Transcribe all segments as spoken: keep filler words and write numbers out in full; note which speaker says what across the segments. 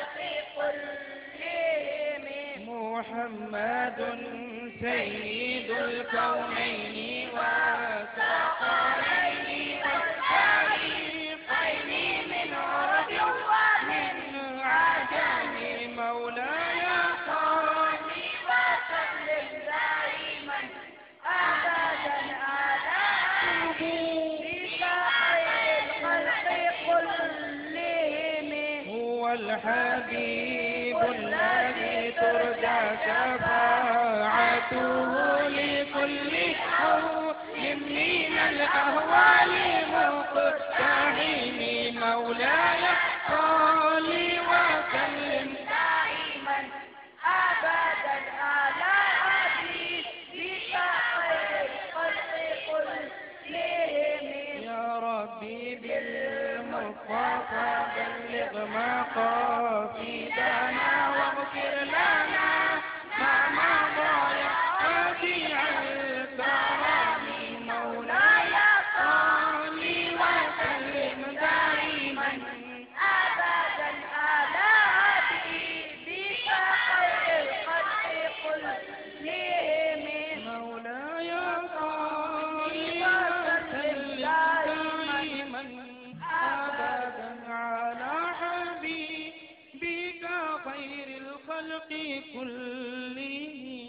Speaker 1: محمد سيد الكونين والثقلين والفريقين من عرب ومن عجم مولاي صل وسلم دائما أبدا على حبيبك خير الخلق كلهم هو الحبيب الذي ترجى شفاعته لكل حول من الأهوال مقتحم مولاي صل وسلم دائما أبدا على حبيبك خير الخلق كلهم يا ربي بالمصطفى بلغ مقاصدنا واغفر لنا ما مضى يا ربيع الكرم مولاي صل وسلم دائما أبدا على حبيبك خير الخلق كلهم مولاي صل وسلم دائما أبدا على حبيبك خير الخلق كلهم.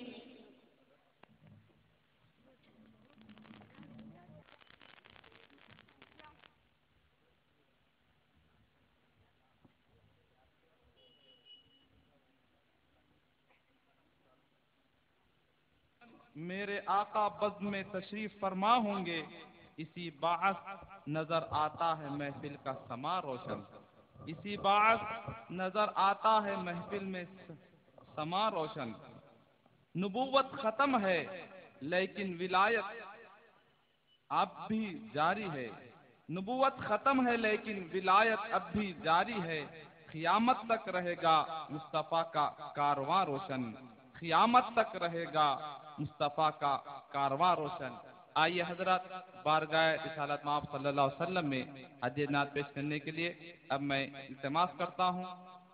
Speaker 2: میرے آقا بزم میں تشریف فرما ہوں گے، اسی باعث نظر آتا ہے محفل کا سما روشن، اسی باعث نظر آتا ہے محفل میں سما روشن. نبوت ختم ہے لیکن ولایت اب بھی جاری ہے، نبوت ختم ہے لیکن ولایت اب بھی جاری ہے. قیامت تک رہے گا مصطفیٰ کا کارواں روشن، قیامت تک رہے گا مصطفیٰ کا کارواں روشن. آئیے حضرات بارگاہ رسالت مآب صلی اللہ علیہ وسلم میں ہدیہ نعت پیش کرنے کے لیے اب میں التماس کرتا ہوں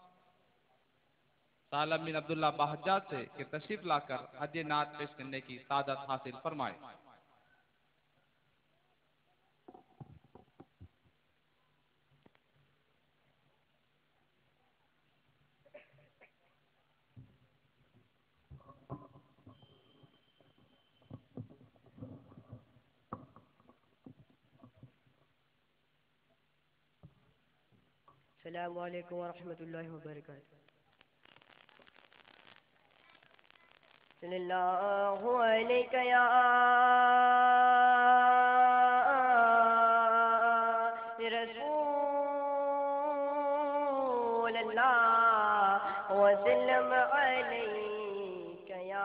Speaker 2: سالم بن عبداللہ بہجات سے کہ تشریف لا کر ہدیہ نعت پیش کرنے کی سعادت حاصل فرمائے.
Speaker 3: السلام علیکم ورحمۃ اللہ وبرکاتہ. صلی اللہ علیہ یا رسول اللہ وسلم علیک یا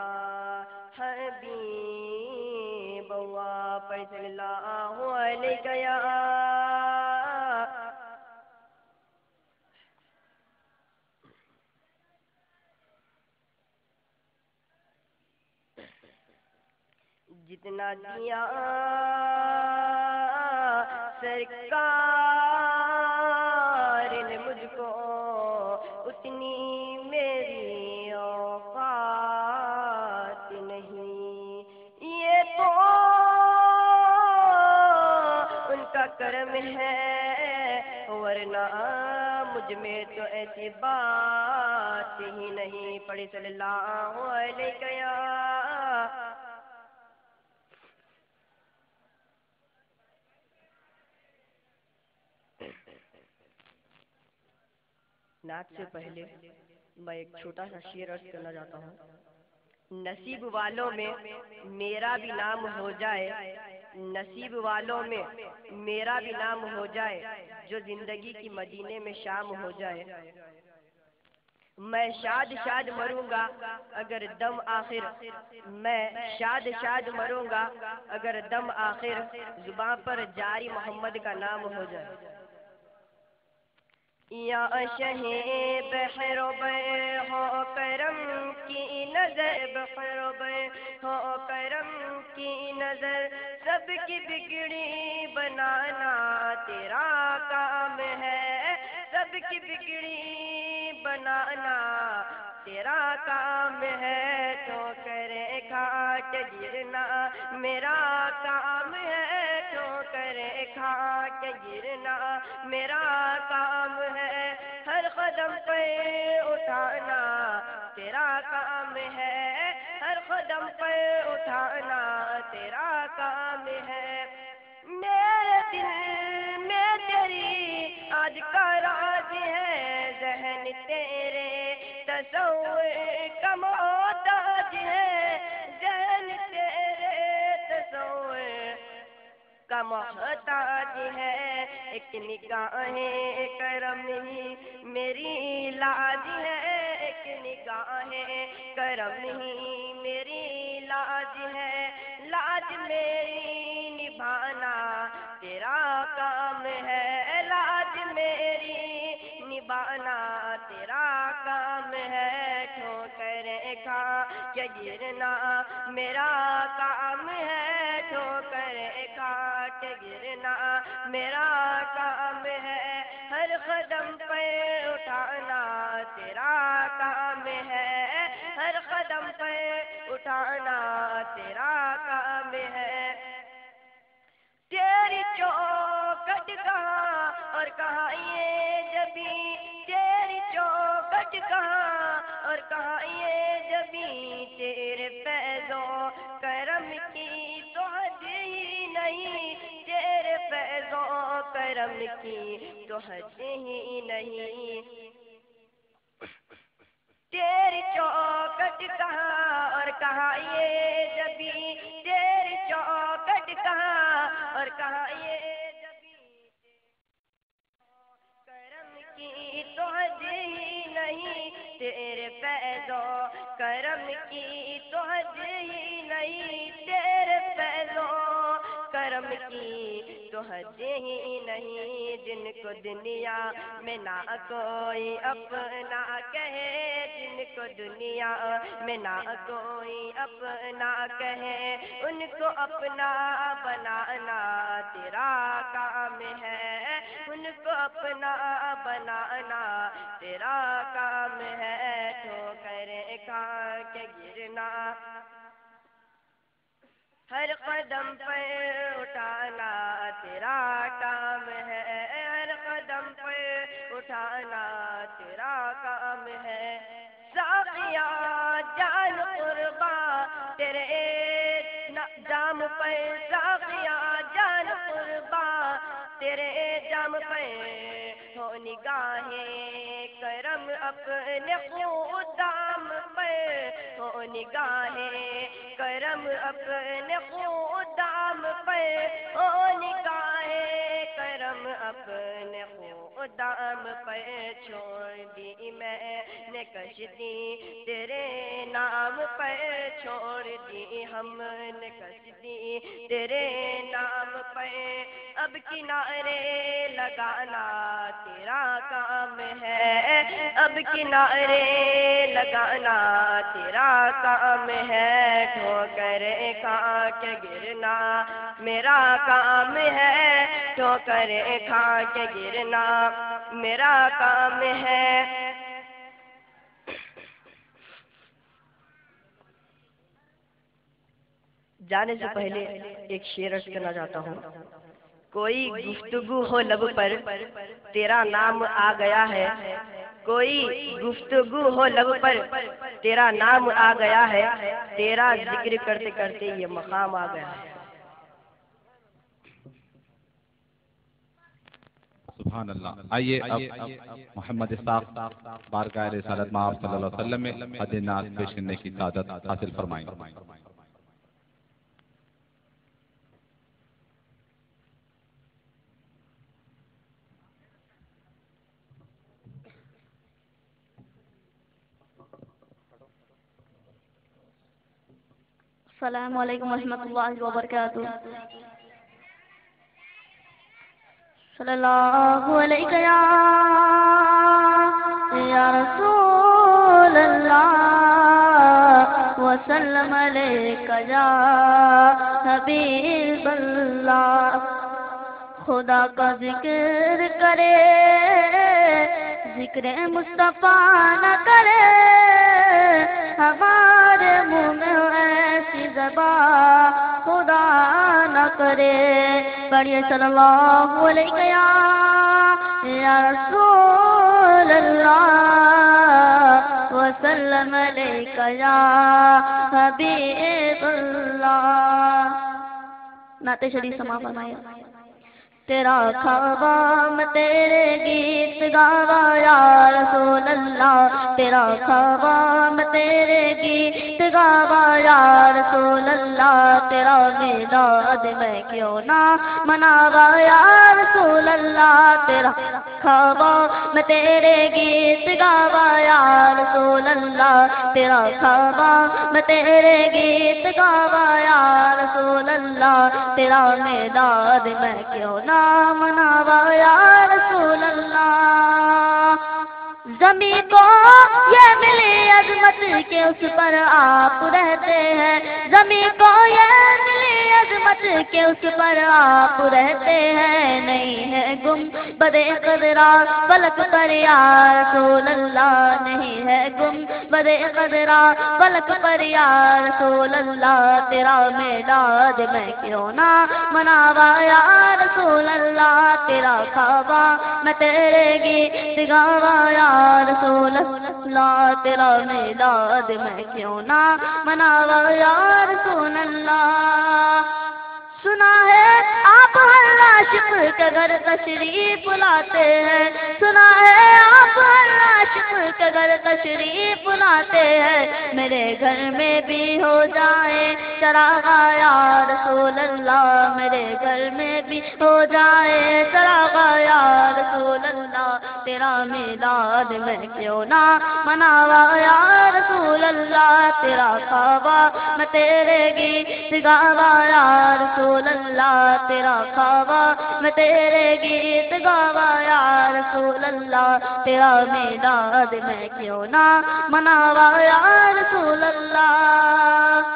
Speaker 3: حبیب اللہ. صلی اللہ علیہ یا جتنا دیا سرکار نے مجھ کو اتنی میری اوقات نہیں، یہ تو ان کا کرم ہے ورنہ مجھ میں تو ایسی بات ہی نہیں. پڑھی صلی اللہ علیہ یا نعت سے پہلے میں ایک چھوٹا سا شعر عرض کرنا چاہتا ہوں. نصیب والوں میں میرا بھی نام ہو جائے، نصیب والوں میں میرا بھی نام ہو جائے، جو زندگی کی مدینے میں شام ہو جائے. میں شاد شاد مروں گا اگر دم آخر، میں شاد شاد مروں گا اگر دم آخر زباں پر جاری محمد کا نام ہو جائے. یا شہ بحر بے ہو کرم کی نظر، بحر بے ہو کرم کی نظر، سب کی بگڑی بنانا تیرا کام ہے، سب کی بگڑی بنانا تیرا کام ہے، ٹھوکریں کھا کے گرنا میرا کام ہے، ٹھوکریں کھا کے گرنا میرا کام ہے، ہر قدم پہ اٹھانا تیرا کام ہے، ہر قدم پہ اٹھانا تیرا کام ہے، میرے دل میں تیری آج کا راز ہے، ذہن تیرے تصور کا محتاج ہے، ذہن تیرے تصور کا محتاج ہے، ایک نگاہیں کرم ہی میری لاج ہے، ایک نگاہیں کرم ہی میری لاج ہے، لاج میری نبھانا تیرا کام ہے، لاج میری نبھانا تیرا کام ہے، ٹھوکریں کھا کے گرنا میرا کام ہے، ٹھوکریں کھا کے گرنا میرا کام ہے، ہر قدم پہ اٹھانا تیرا کام ہے، ہر قدم پہ اٹھانا تیرا کام ہے، تیری چوکھٹ کہاں اور کہاں یہ جبیں، تیری چوکھٹ کہاں اور کہاں یہ جبیں، تیرے فیض و کرم کی تو حد ہی نہیں، تیرے فیض و کرم کی تو حد ہی نہیں، تیری چوکھٹ کہاں اور کہاں یہ جبیں، تیری چوکھٹ کہاں اور کہاں یہ جبیں، کرم کی تو حد ہی نہیں، تیرے فیض و کرم کی تو حد ہی نہیں، تیرے فیض و کرم کی تو حد ہی نہیں، جن کو دنیا میں نہ کوئی اپنا کہے، جن کو دنیا میں نہ کوئی اپنا کہے، ان کو اپنا بنانا تیرا کام ہے، ان کو اپنا بنانا تیرا کام ہے، ٹھوکریں کھا کے گرنا ہر قدم پہ اٹھانا تیرا کام ہے، ہر قدم پہ اٹھانا تیرا کام ہے، ساقیاں جان قرباں تیرے جام پہ، ساقیاں جان قرباں تیرے جام پہ، ہو نگاہیں کرم اپنے خدام پہ، ہو نگاہیں کرم اپنے خدام پہ، ہو نگاہیں کرم اپنے خدام پہ، چھوڑ دی میں نے کشتی تیرے نام پہ، چھوڑ دی ہم نے کشتی تیرے نام پہ، اب کنارے لگانا تیرا کام ہے، اب کنارے لگانا تیرا کام ہے، ٹھوکریں کھا کے گرنا میرا کام ہے، ٹھوکریں کھا کے گرنا میرا کام ہے، جانے سے پہلے ایک شعر عرض کرنا چاہتا ہوں، کوئی گفتگو ہو لب پر تیرا نام آ گیا ہے، کوئی گفتگو ہو لب پر تیرا نام آ گیا ہے، تیرا ذکر کرتے کرتے یہ مقام آ گیا ہے۔
Speaker 2: سبحان اللہ۔ آئیے اب محمد اسحاق بارگاہ رسالت مآب صلی اللہ علیہ وسلم میں حد ناز پیش کرنے کی سعادت حاصل فرمائیں۔
Speaker 4: السلام علیکم ورحمۃ اللہ وبرکاتہ۔ صلی اللہ علیہ یا رسول اللہ وسلم علیک یا حبیب اللہ۔ خدا کا ذکر کرے ذکر مصطفیٰ نہ کرے ہمارے منہ میں ایسی زبان خدا نہ کرے. پڑھیے صلی اللہ علیہ یا رسول اللہ وسلم علیہ یا حبیب اللہ. نعت شریف سما فرمائے. تیرا خوابا میں تیرے گیت گاوا یا رسول اللہ. تیرا خوابا میں تیرے گیت گاوا یا رسول اللہ. تیرا میلاد میں کیوں نہ مناوا یا رسول اللہ. تیرا خوابا میں تیرے گیت گاوا یا رسول اللہ. تیرا خوابا میں تیرے گیت گاوا یا رسول اللہ. تیرا میلاد میں کیوں نہ مناوا یا رسول اللہ. زمین کو یہ ملی عظمت کہ اس پر آپ رہتے ہیں. زمین کو یہ ملی عظمت کہ اس پر آپ رہتے ہیں. نہیں ہے گم بدے قدرا فلک پر یا رسول اللہ. نہیں ہے گم بدے قدرا فلک پر یا رسول اللہ. تیرا میلاد میں کیوں نہ مناوا یا رسول اللہ. تیرا خوابا میں تیرے گیت گاوا یا رسول اللہ. تیرا میلاد میں کیوں نہ مناوا یا رسول اللہ. سنا ہے آپ ہر عاشق کے گھر تشریف لاتے ہیں. سنا ہے آپ ہر عاشق کے گھر تشریف لاتے ہیں. میرے گھر میں بھی ہو جائے چراغ یا رسول اللہ. میرے گھر میں بھی ہو جائے چراغ یا رسول اللہ. تیرا میلاد میں کیوں نہ مناوا یا رسول اللہ. تیرا خوابا میں تیرے گیت گاوا یا رسول اللہ. تیرا خوابا میں تیرے گیت گاوا یا رسول اللہ. تیرا میلاد میں کیوں نہ مناوا یا رسول اللہ.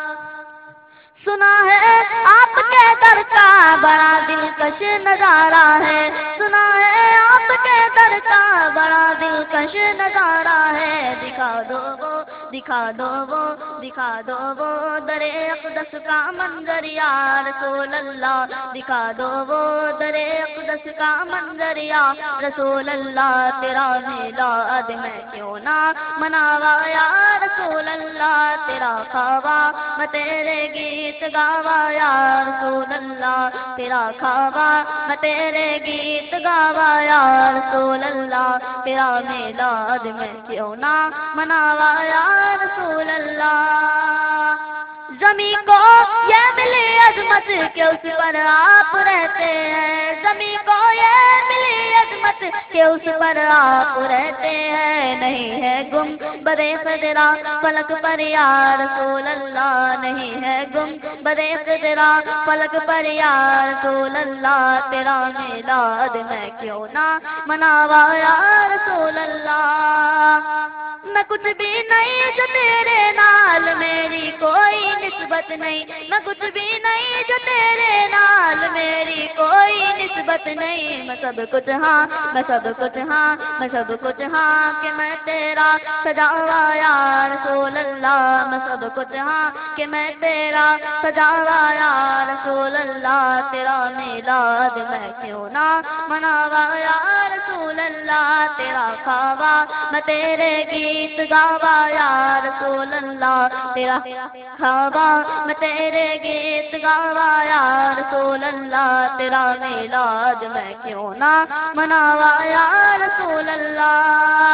Speaker 4: سنا ہے آپ کے در کا بڑا دلکش نظارہ ہے. سنا ہے آپ کے در کا بڑا دلکش نظارہ ہے. دکھا دو وہ دکھا دو وہ دکھا دو وہ در اقدس کا منظر یا رسول اللہ. دکھا دو وہ در اقدس کا منظر یا رسول اللہ. تیرا میلاد میں کیوں نہ مناوا یا رسول اللہ. تیرا خوابا میں تیرے گیت گاوا یا رسول اللہ. تیرا خوابا میں تیرے گیت گاوا یا رسول اللہ. تیرا میلاد میں کیوں نہ مناوا یا رسول اللہ. زمین کو یہ ملی عظمت کہ اس پر آپ رہتے ہیں. زمین کو یہ ملی عظمت کہ اس پر آپ رہتے ہیں. نہیں ہے گم بدے قدرا فلک پر یا رسول اللہ. نہیں ہے گم بدے قدرا فلک پر یا رسول اللہ. تیرا میلاد میں کیوں نہ مناوا یا رسول اللہ. میں کچھ بھی نہیں جو تیرے نال میری کوئی نسبت نہیں. میں کچھ بھی نہیں جو تیرے نال میری کوئی نسبت نہیں. میں سب کچھ ہاں میں سب کچھ ہاں میں سب کچھ ہاں کہ میں تیرا سجاوا یا رسول اللہ. میں سب کچھ ہاں کہ میں تیرا سجاوا یا رسول اللہ. تیرا میلاد میں کیوں نہ مناوا یا رسول اللہ. تیرا خوابا میں تیرے گیت گاوا یا رسول اللہ. تیرا خوابا میں تیرے گیت گاوا یا رسول اللہ. تیرا میلاد میں کیوں نہ مناوا یا رسول اللہ.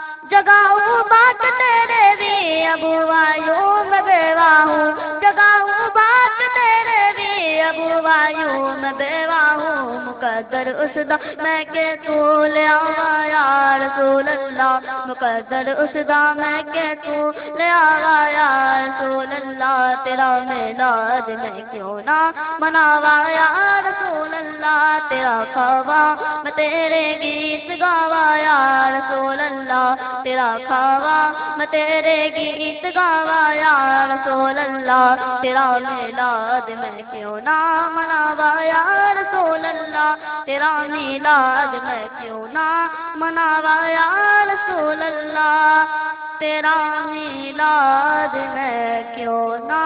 Speaker 4: جگاؤں بات تیرے بھی ابو وایوں میں بیوہ ہوں. جگاؤں بات تیرے بھی ابو وایوں میں بیوہ ہوں. مقدر اس دا میں کہ تو لے آوا یا رسول اللہ. مقدر اس دا میں کہ تو لے آوا یا رسول اللہ. تیرا میلاد میں کیوں نہ مناوا یا رسول اللہ. تیرا خوابا میں تیرے گیت گاوا یا رسول اللہ. تیرا کھاوا میں تیرے گیت گاوا یا رسول اللہ تیرا میلاد میں کیوں نہ مناوا یا رسول اللہ تیرا میلاد میں کیوں نہ مناوا یا رسول اللہ تیرا میلاد میں کیوں نہ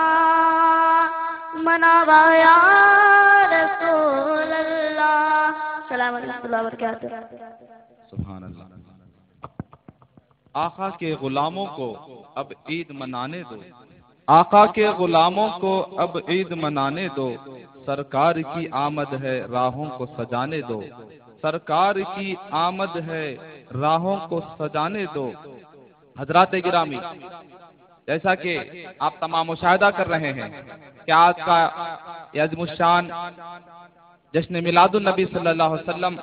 Speaker 4: مناوا یا رسول اللہ۔ السلام علیکم و اللہ وبرکاتہ۔
Speaker 2: سبحان اللہ۔ آقا کے غلاموں کو اب عید منانے دو، آقا کے غلاموں کو اب عید منانے دو، سرکار کی آمد ہے راہوں کو سجانے دو، سرکار کی آمد ہے راہوں کو سجانے دو۔ حضرات گرامی، جیسا کہ آپ تمام مشاہدہ کر رہے ہیں کہ آج کا یہ عظیم الشان جشن میلاد النبی صلی اللہ علیہ وسلم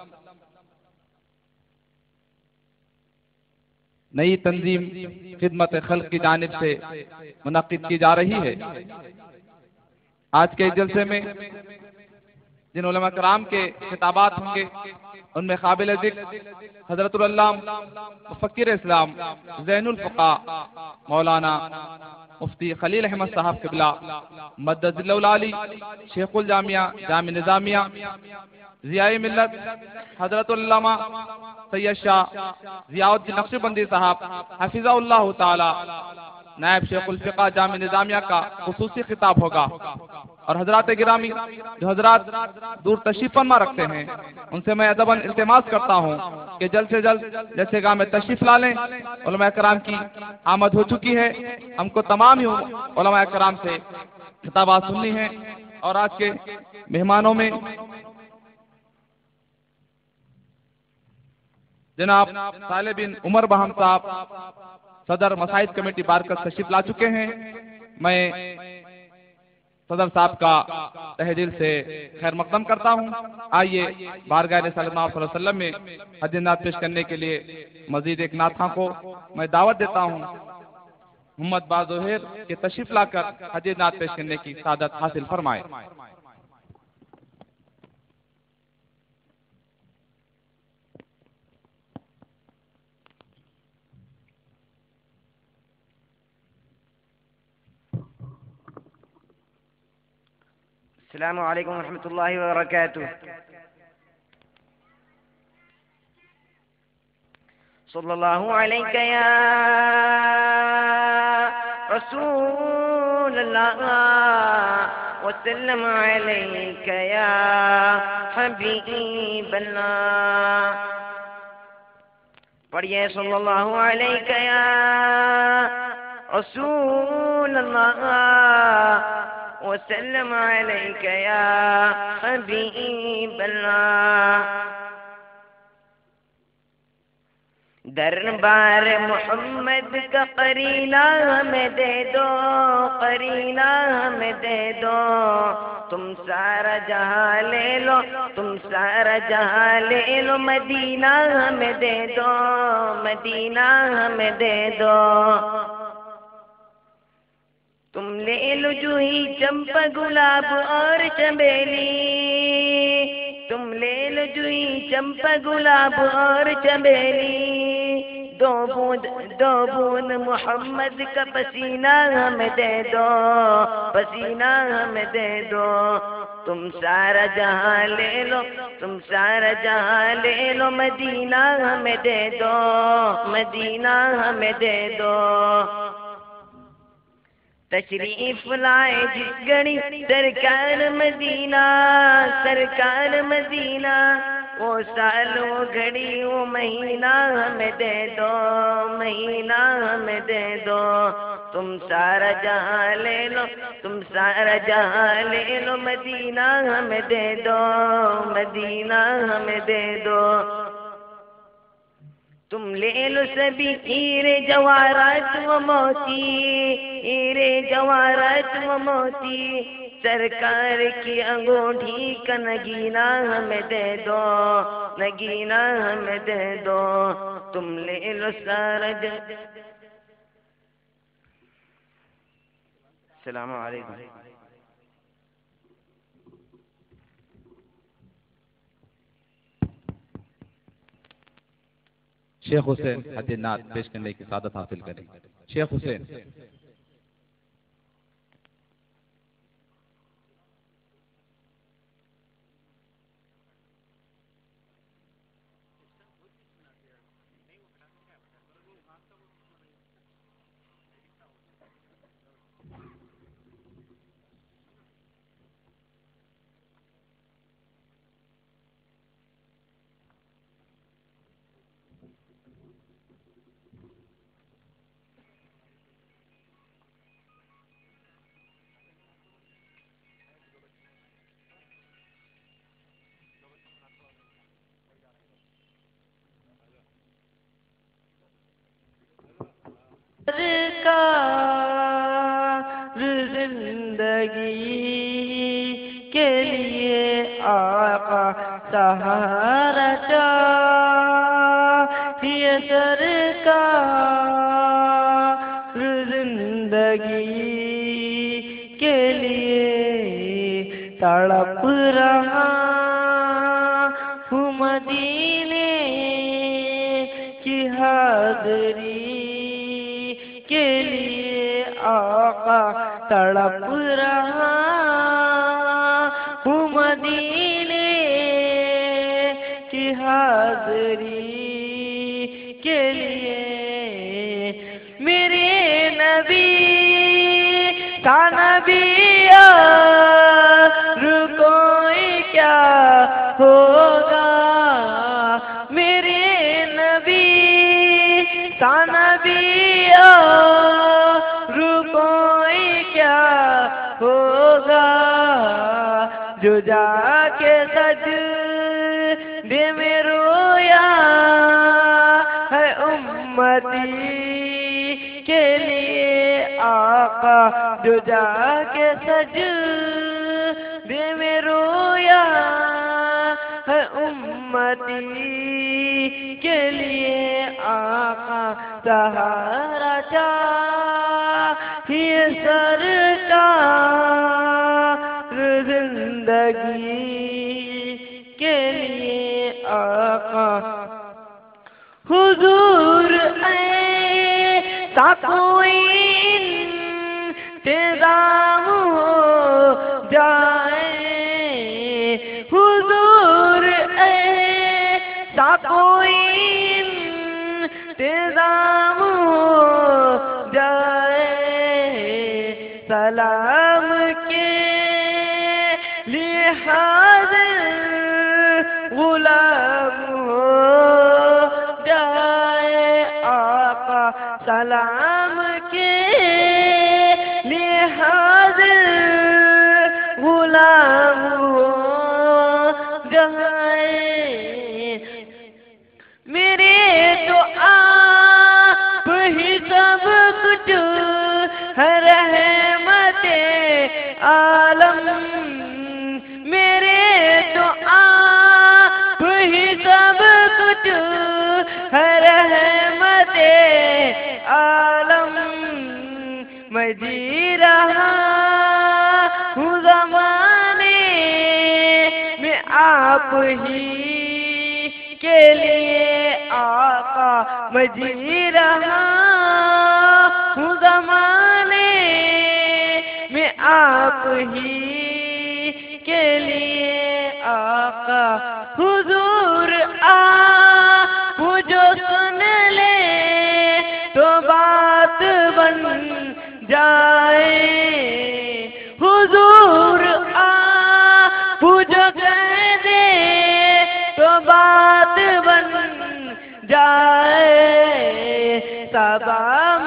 Speaker 2: نئی تنظیم خدمت خلق کی جانب سے منعقد کی جا رہی ہے۔ آج کے جلسے میں جن علماء کرام کے خطابات ہوں گے ان میں قابل ذکر حضرت العلامہ مفکر اسلام زین الفقہ مولانا مفتی خلیل احمد صاحب قبلہ مدد اللہ العالی شیخ الجامعہ جامع نظامیہ ضیاء ملت حضرت العلامہ سید شاہ ضیاء الدین نقشبندی صاحب حفظہ اللہ تعالی نائب شیخ الفقہ جامع نظامیہ کا خصوصی خطاب ہوگا، اور حضرات گرامی جو حضرات دور تشریف فرما رکھتے ہیں ان سے میں ادباً التماس کرتا ہوں کہ جلد سے جلد جیسے گاہ میں تشریف لا لیں۔ علماء کرام کی آمد ہو چکی ہے، ہم کو تمام ہی علماء کرام سے خطابات سننی ہیں، اور آج کے مہمانوں میں جناب صالح بن عمر بہم صاحب صدر مساجد کمیٹی بارکت تشریف لا چکے ہیں۔ میں صدر صاحب کا تہ دل سے خیر مقدم کرتا ہوں۔ آئیے بارگاہ صلی اللہ علیہ وسلم میں حدیث نعت پیش کرنے کے لیے مزید ایک نعتخواں کو میں دعوت دیتا ہوں محمد باظہیر کے تشریف لا کر حدیث نعت پیش کرنے کی سعادت حاصل فرمائے۔
Speaker 3: السلام علیکم ورحمۃ اللہ وبرکاتہ۔ صلی اللہ علیہ یا رسول اللہ وسلم علیک یا حبیب اللہ۔ پڑھیے صلی اللہ علیہ یا رسول اللہ وسلم علیک یا حبیب اللہ۔ دربار محمد کا قرینہ ہمیں دے دو، قرینہ ہمیں دے دو، تم سارا جہاں لے لو، تم سارا جہاں لے لو، مدینہ ہمیں دے دو، مدینہ ہمیں دے دو۔ تم لے لو جوہی چمپا گلاب اور چمیلی، تم لے لو جوہی چمپا گلاب اور چمیلی، دو بوند دو بوند محمد کا پسینہ ہمیں دے دو، پسینہ ہمیں دے دو۔ تم سارا جہاں لے لو، تم سارا جہاں لے لو، مدینہ ہمیں دے دو، مدینہ ہمیں دے دو۔ تشریف لائے جس گھڑی سرکار مدینہ، سرکار مدینہ، وہ سال وہ گھڑی وہ مہینہ ہمیں دے دو، مہینہ ہمیں دے دو۔ تم سارا جہاں لے لو، تم سارا جہاں لے لو، مدینہ ہمیں دے دو، مدینہ ہمیں دے دو۔ تم لے لو سبھی ہیرے جواہرات و موتی، ہیرے جواہرات و موتی، سرکار کی انگوٹھی کا نگینہ ہمیں دے دو، نگینہ ہمیں دے دو۔ تم لے لو سارا ج... السلام علیکم۔
Speaker 2: شیخ حسین حدیث نعت پیش کرنے کی سعادت حاصل کریں. شیخ حسین.
Speaker 1: سرکار زندگی کے لیے آقا سہارا چاہیے سرکار زندگی کے لیے تڑپ رہا ہوں مدینے کی حاضری کے لیے آقا تڑپ رہا ہوں مدینے کی حاضری کے لیے میرے نبی کا نبی اور کوئی کیا ہوگا میرے نبی کا نبی کوئی کیا ہوگا جو جا کے سجدے میں رویا ہے امتی کے لیے آقا جو جا کے سجدے میں رویا ہے امتی کے لیے آقا سہارا چاہیے سرکار زندگی کے لیے آقا حضور ایسا کوئی انتظام ہو جائے حضور ایسا کوئی انتظام ہو جائے سلام کے لیے حاضر غلام ہو جائے آقا سلام کے لیے حاضر غلام ہو جائے میرے تو آپ ہی سب کچھ ہے رحمت عالم میرے تو آپ ہی سب کچھ ہے رحمت عالم میں جی رہا ہوں زمانے میں آپ ہی کے لیے آقا میں جی رہا ہوں زمانے میں آپ ہی کے لیے آقا حضور آپ جو سن لے تو بات بن جائے حضور آپ جو کہہ دے تو بات بن جائے صبا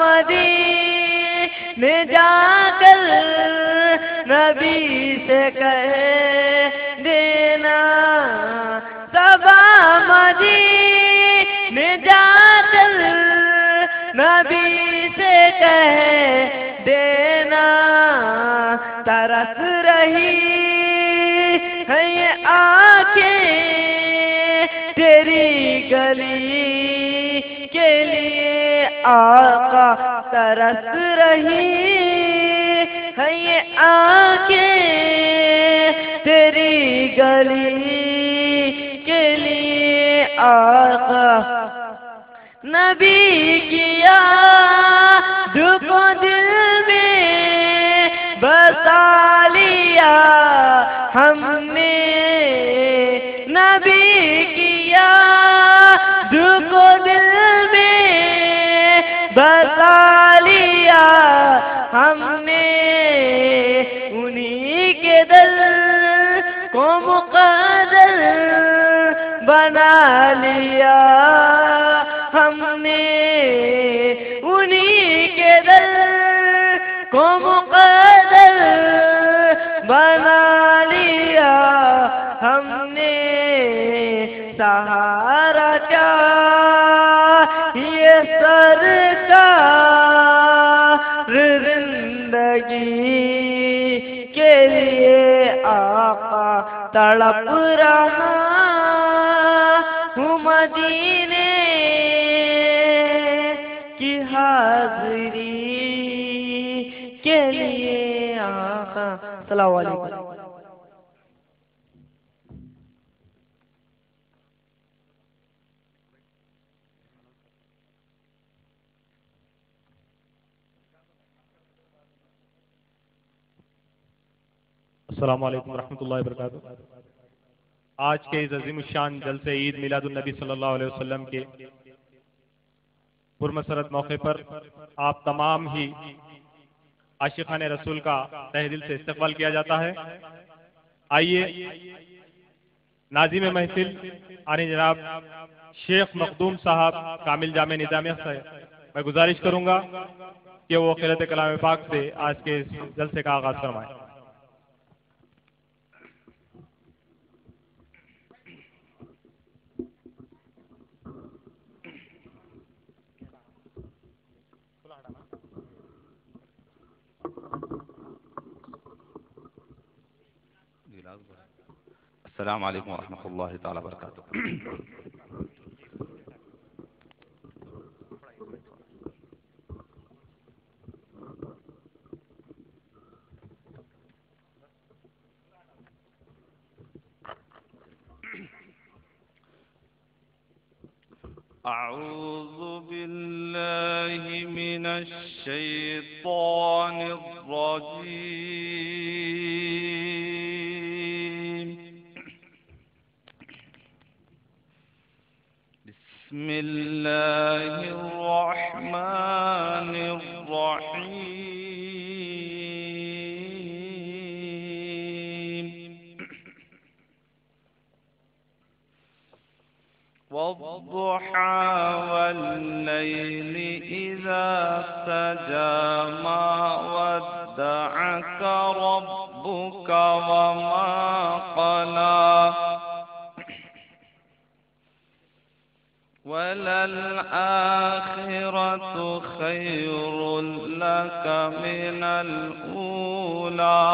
Speaker 1: مدینے جا کر نبی سے کہہ دینا صبا مدینے جا کر نبی سے کہہ دینا ترس رہی ہے یہ آنکھیں تیری گلی کے لیے آقا ترس رہی ہے یہ آنکھیں تیری گلی کے لیے آقا نبی کی یاد کو دل میں بسا لیا ہم نے، نبی کی یاد کو دل میں بسا لیا ہم نے، انہی کے دل کو مقدر بنا لیا ہم نے، انہی کے دل کو مقدر بنا لیا ہم نے، سہارا کیا یہ سرکار زندگی کے لیے آقا تڑپ رہا ہوں، مدینے کی حاضری کے لیے آقا۔ السلام علیکم۔
Speaker 5: السلام علیکم ورحمۃ اللہ وبرکاتہ۔ آج کے اس عظیم الشان جلسے عید میلاد النبی صلی اللہ علیہ وسلم کے پرمسرت موقع پر آپ تمام ہی عاشقان رسول کا تہ دل سے استقبال کیا جاتا ہے۔ آئیے ناظم محفل آنی جناب شیخ مخدوم صاحب کامل جامع نظامیہ سے میں گزارش کروں گا کہ وہ قرأت کلام پاک سے آج کے اس جلسے کا آغاز فرمائیں۔
Speaker 2: السلام علیکم ورحمۃ اللہ تعالی وبرکاتہ۔ اعوذ باللہ من الشیطان الرجیم، بسم اللہ الرحمن الرحیم، والضحى والليل إذا سجى ما ودعك ربك وما قلى، وللآخرة خير لك من الأولى،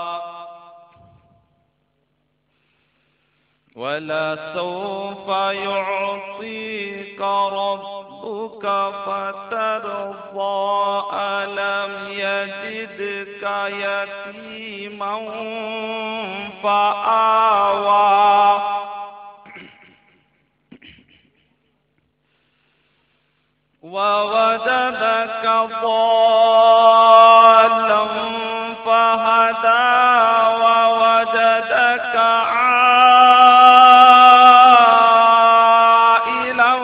Speaker 2: ولسوف يعطيك ربك فترضى، ألم يجدك يتيما فآوى، ووجدك ضالا فهدى، ووجدك عائلا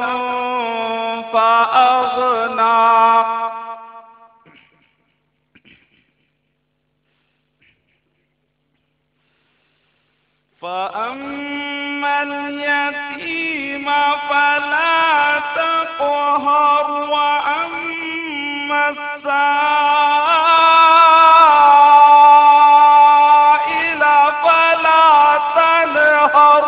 Speaker 2: فأغنى، فأما اليتيم فلا تقهر، وأما السائل فلا تنهر،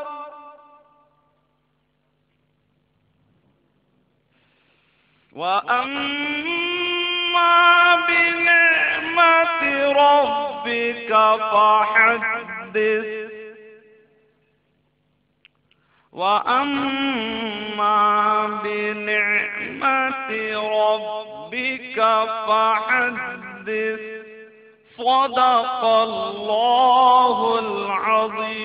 Speaker 2: وأما بنعمة ربك فحدث، وأما بنعمة ربك فحدث، صدق الله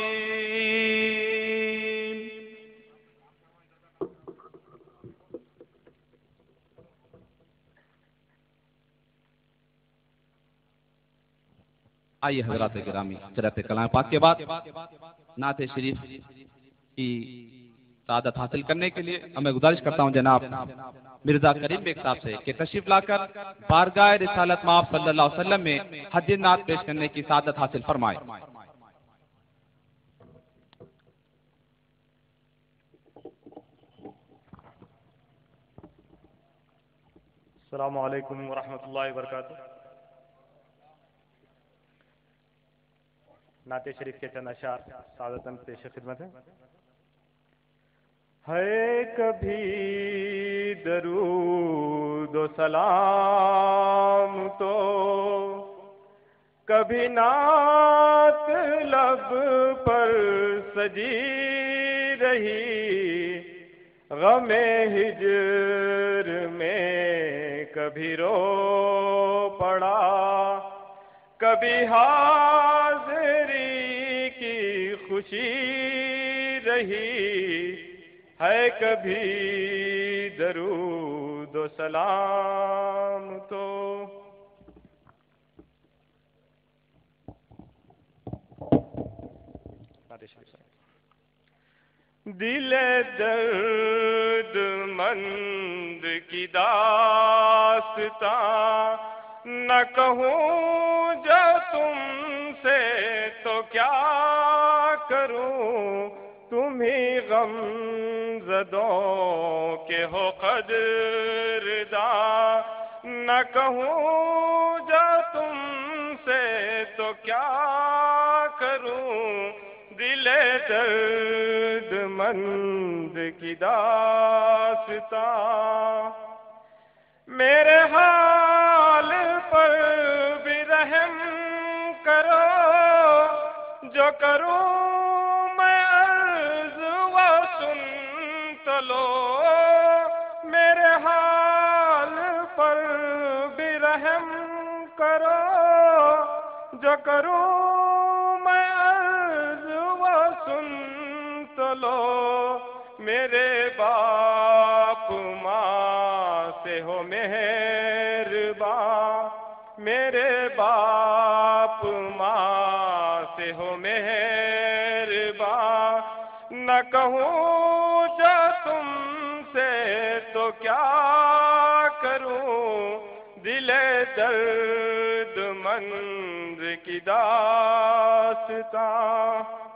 Speaker 2: العظيم۔ آئیے حضرات گرامی، قرأت کلام پاک کے بعد نعت شریف کی سعادت حاصل کرنے کے لیے میں گزارش کرتا ہوں جناب مرزا کریم بیگ صاحب سے کہ تشریف لا کر بارگاہ رسالت مآب صلی اللہ علیہ وسلم میں حج نعت پیش کرنے کی سعادت حاصل فرمائے۔
Speaker 5: السلام علیکم ورحمۃ اللہ وبرکاتہ۔ نعت شریف کے چند اشعار سعادتاً پیش خدمت ہے۔ ہے کبھی درود و سلام تو کبھی نعت لب پر سجی رہی، غم ہجر میں کبھی رو پڑا، کبھی حاضری کی خوشی رہی، ہے کبھی درود و سلام تو۔ دل درد مند کی داستاں نہ کہوں جو تم سے تو کیا کروں، تمہیں غم زدوں کے ہو قدرداں، نہ کہوں جو تم سے تو کیا کروں، دل درد مند کی داستاں۔ میرے حال پر بھی رحم کرو، جو کروں میں عرض و سن تو لو، میرے حال پر بھی رحم کرو، جو کروں میں عرض و سن تو لو، میرے باپ ماں سے ہو مہرباں، میرے باپ ماں سے ہو مہرباں، نہ کہوں جو تم سے تو کیا کروں، دل درد مند کی داستاں۔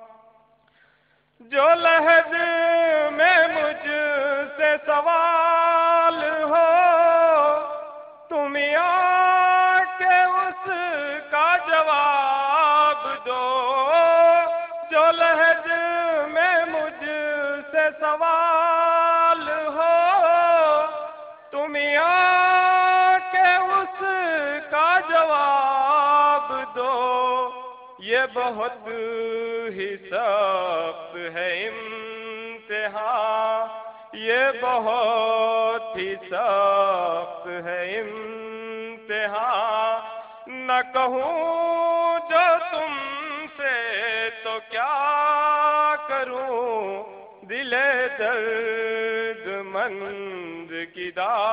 Speaker 5: جو لحظ میں مجھ سے سوال ہو، تم آ کے اس کا جواب دو، جو لحظ میں مجھ سے سوال ہو، تم آ کے اس کا جواب دو، یہ بہت ہی سخت ہے امتحان، یہ بہت ہی سخت ہے امتحان، نہ کہوں جو تم سے تو کیا کروں، دل درد مند کی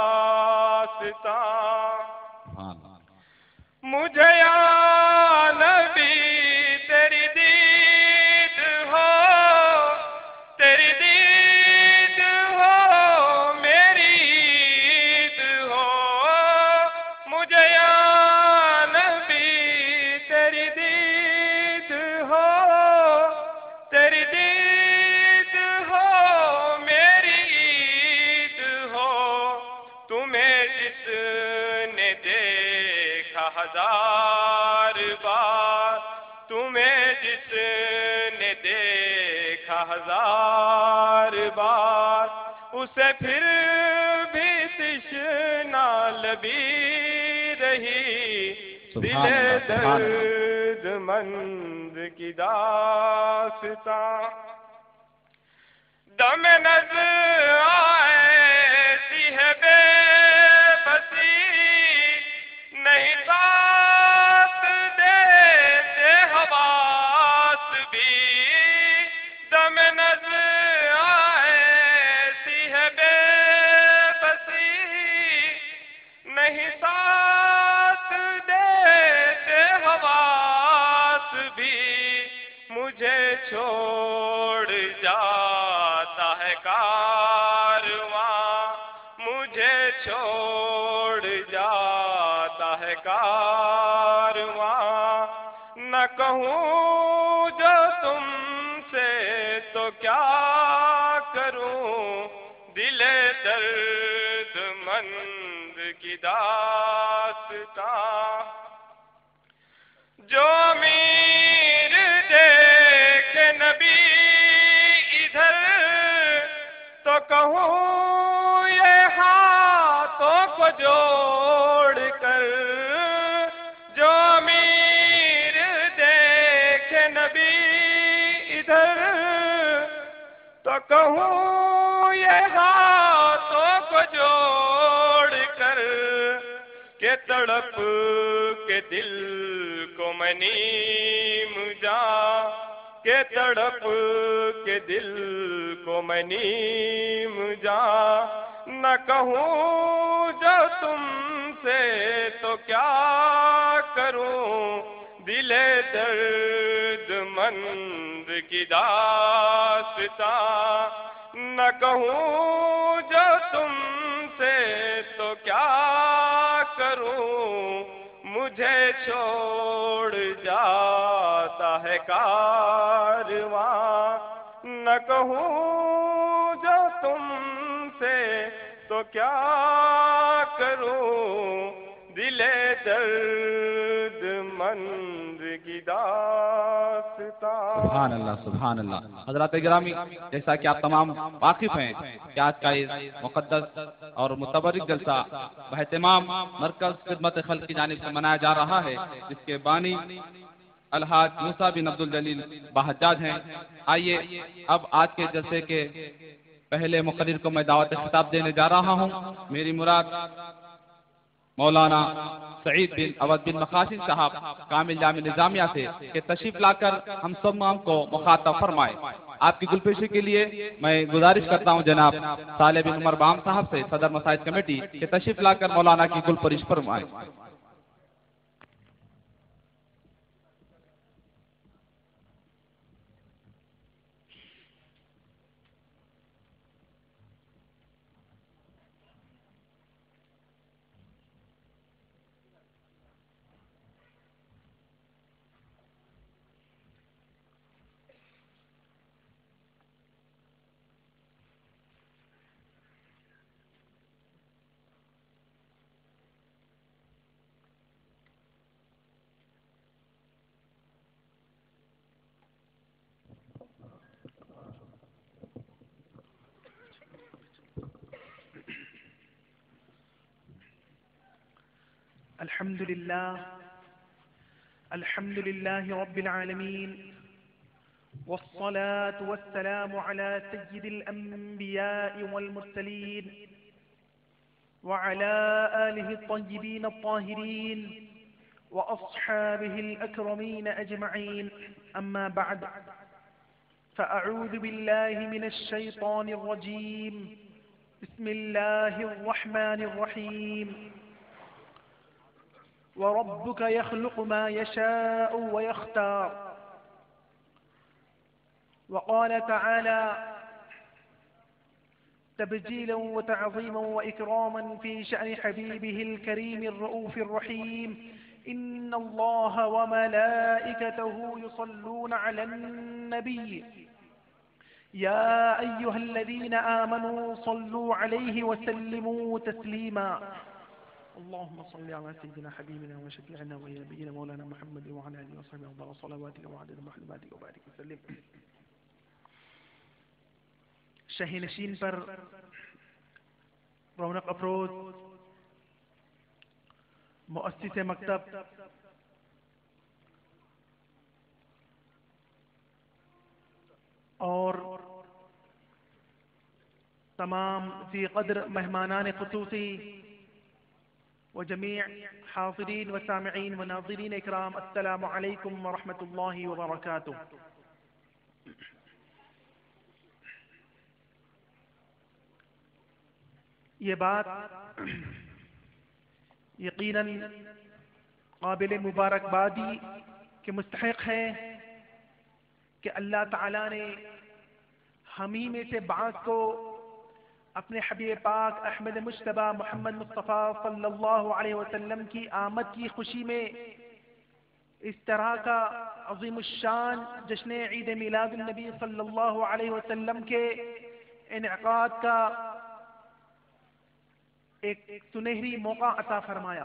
Speaker 5: داستاں۔ مجھے یا نبی تیری دید ہو، تیری دید ہو میری عید ہو، مجھے یا نبی تیری دید ہو، تیری دید ہو میری عید ہو، تمہیں جس نے دیکھا ہزار بار، تمہیں جس نے دیکھا ہزار بار، اسے پھر بھی تشنا لبی رہی، دل درد مند کی داستاں۔ دم نظر آئے ہے بے بسی، نہیں ساتھ دیتے حواس بھی، دم نظر آئے ہے بے بسی، نہیں ساتھ دیتے حواس
Speaker 6: چھوڑ جاتا ہے کارواں، مجھے چھوڑ جاتا ہے کارواں، نہ کہوں جو تم سے تو کیا کروں، دل درد مند کی داستاں، جو امیر دیکھے نبی ادھر تو کہوں یہ ہاتھوں کو جوڑ کر، جو امیر دیکھے نبی ادھر تو کہوں یہ ہاتھوں کو جوڑ کر، کہ تڑپ کے دل کو میں نیم جاں، کہ تڑپ کے دل کو میں نیم جاں، نہ کہوں جو تم سے تو کیا کروں، دل درد مند کی داستاں، نہ کہوں جو تم سے تو کیا کروں، مجھے چھوڑ جاتا ہے کارواں، نہ کہوں جو تم سے تو کیا کروں، دل درد مند کی داستاں۔
Speaker 2: سبحان اللہ سبحان اللہ۔ حضرات گرامی، جیسا کہ آپ تمام واقف ہیں کہ آج کا یہ مقدس اور متبرک جلسہ باہتمام مرکز خدمت خلق کی جانب سے منایا جا رہا ہے، جس کے بانی الحاج موسیٰ بن عبدالجلیل باحجاج ہیں۔ آئیے اب آج کے جلسے کے پہلے مقرر کو میں دعوت خطاب دینے جا رہا ہوں۔ میری مراد مولانا سعید بن اودھ بن مقاصد صاحب کامل جامع نظامیہ سے کہ تشریف لا کر ہم تمام کو مخاطب فرمائے۔ آپ کی گلپیشی کے لیے میں گزارش کرتا ہوں جناب صالح بن عمر بام صاحب سے، صدر مساجد کمیٹی، کہ تشریف لا کر مولانا کی گلپریش فرمائے۔
Speaker 7: الحمد لله الحمد لله رب العالمين، والصلاة والسلام على سيد الأنبياء والمرسلين وعلى آله الطيبين الطاهرين وأصحابه الأكرمين أجمعين، أما بعد، فأعوذ بالله من الشيطان الرجيم، بسم الله الرحمن الرحيم، وربك يخلق ما يشاء ويختار، وقال تعالى تبجيلا وتعظيما وإكراما في شأن حبيبه الكريم الرؤوف الرحيم، إن الله وملائكته يصلون على النبي يا أيها الذين آمنوا صلوا عليه وسلموا تسليما، اللهم صل على سيدنا حبيبنا وشفيعنا ونبينا مولانا محمد وعلى آله وصحبه أفضل صلواتك وعدد محمداتك وبارك وسلم۔ شاہی نشین پر رونق افروز مؤسس مکتب اور تمام ذی قدر مہمانان خصوصی وجميع حاضرين وسامعين وناظرين اكرام، السلام عليكم ورحمة الله وبركاته۔ یہ بات یقیناً قابل مبارکبادی کے مستحق ہے کہ اللہ تعالیٰ نے ہم ہی میں سے بعض کو اپنے حبیب پاک احمد مجتبیٰ محمد مصطفیٰ صلی اللہ علیہ وسلم کی آمد کی خوشی میں اس طرح کا عظیم الشان جشن عید میلاد النبی صلی اللہ علیہ وسلم کے انعقاد کا ایک سنہری موقع عطا فرمایا۔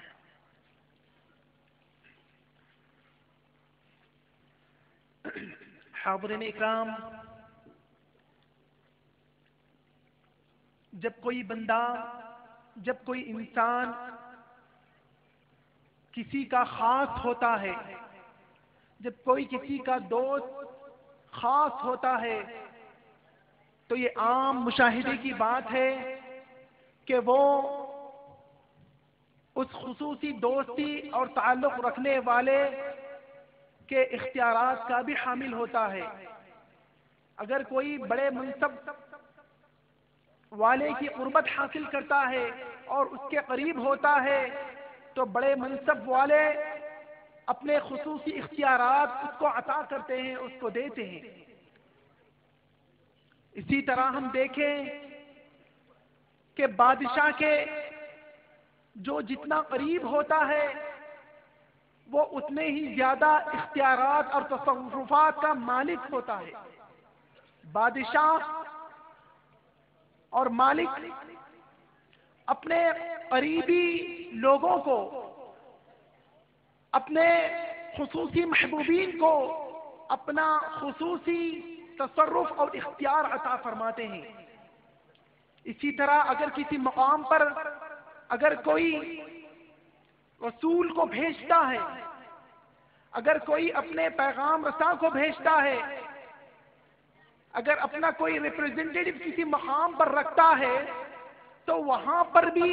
Speaker 7: حاضرین اکرام، جب کوئی بندہ، جب کوئی انسان کسی کا خاص ہوتا ہے، جب کوئی کسی کا دوست خاص ہوتا ہے، تو یہ عام مشاہدے کی بات ہے کہ وہ اس خصوصی دوستی اور تعلق رکھنے والے کے اختیارات کا بھی حامل ہوتا ہے۔ اگر کوئی بڑے منصب والے کی قربت حاصل کرتا ہے اور اس کے قریب ہوتا ہے تو بڑے منصب والے اپنے خصوصی اختیارات اس کو عطا کرتے ہیں، اس کو دیتے ہیں۔ اسی طرح ہم دیکھیں کہ بادشاہ کے جو جتنا قریب ہوتا ہے وہ اتنے ہی زیادہ اختیارات اور تصرفات کا مالک ہوتا ہے۔ بادشاہ اور مالک اپنے قریبی لوگوں کو، اپنے خصوصی محبوبین کو اپنا خصوصی تصرف اور اختیار عطا فرماتے ہیں۔ اسی طرح اگر کسی مقام پر اگر کوئی رسول کو بھیجتا ہے، اگر کوئی اپنے پیغام رساں کو بھیجتا ہے، اگر اپنا کوئی ریپرزینٹیٹو کسی مقام پر رکھتا ہے تو وہاں پر بھی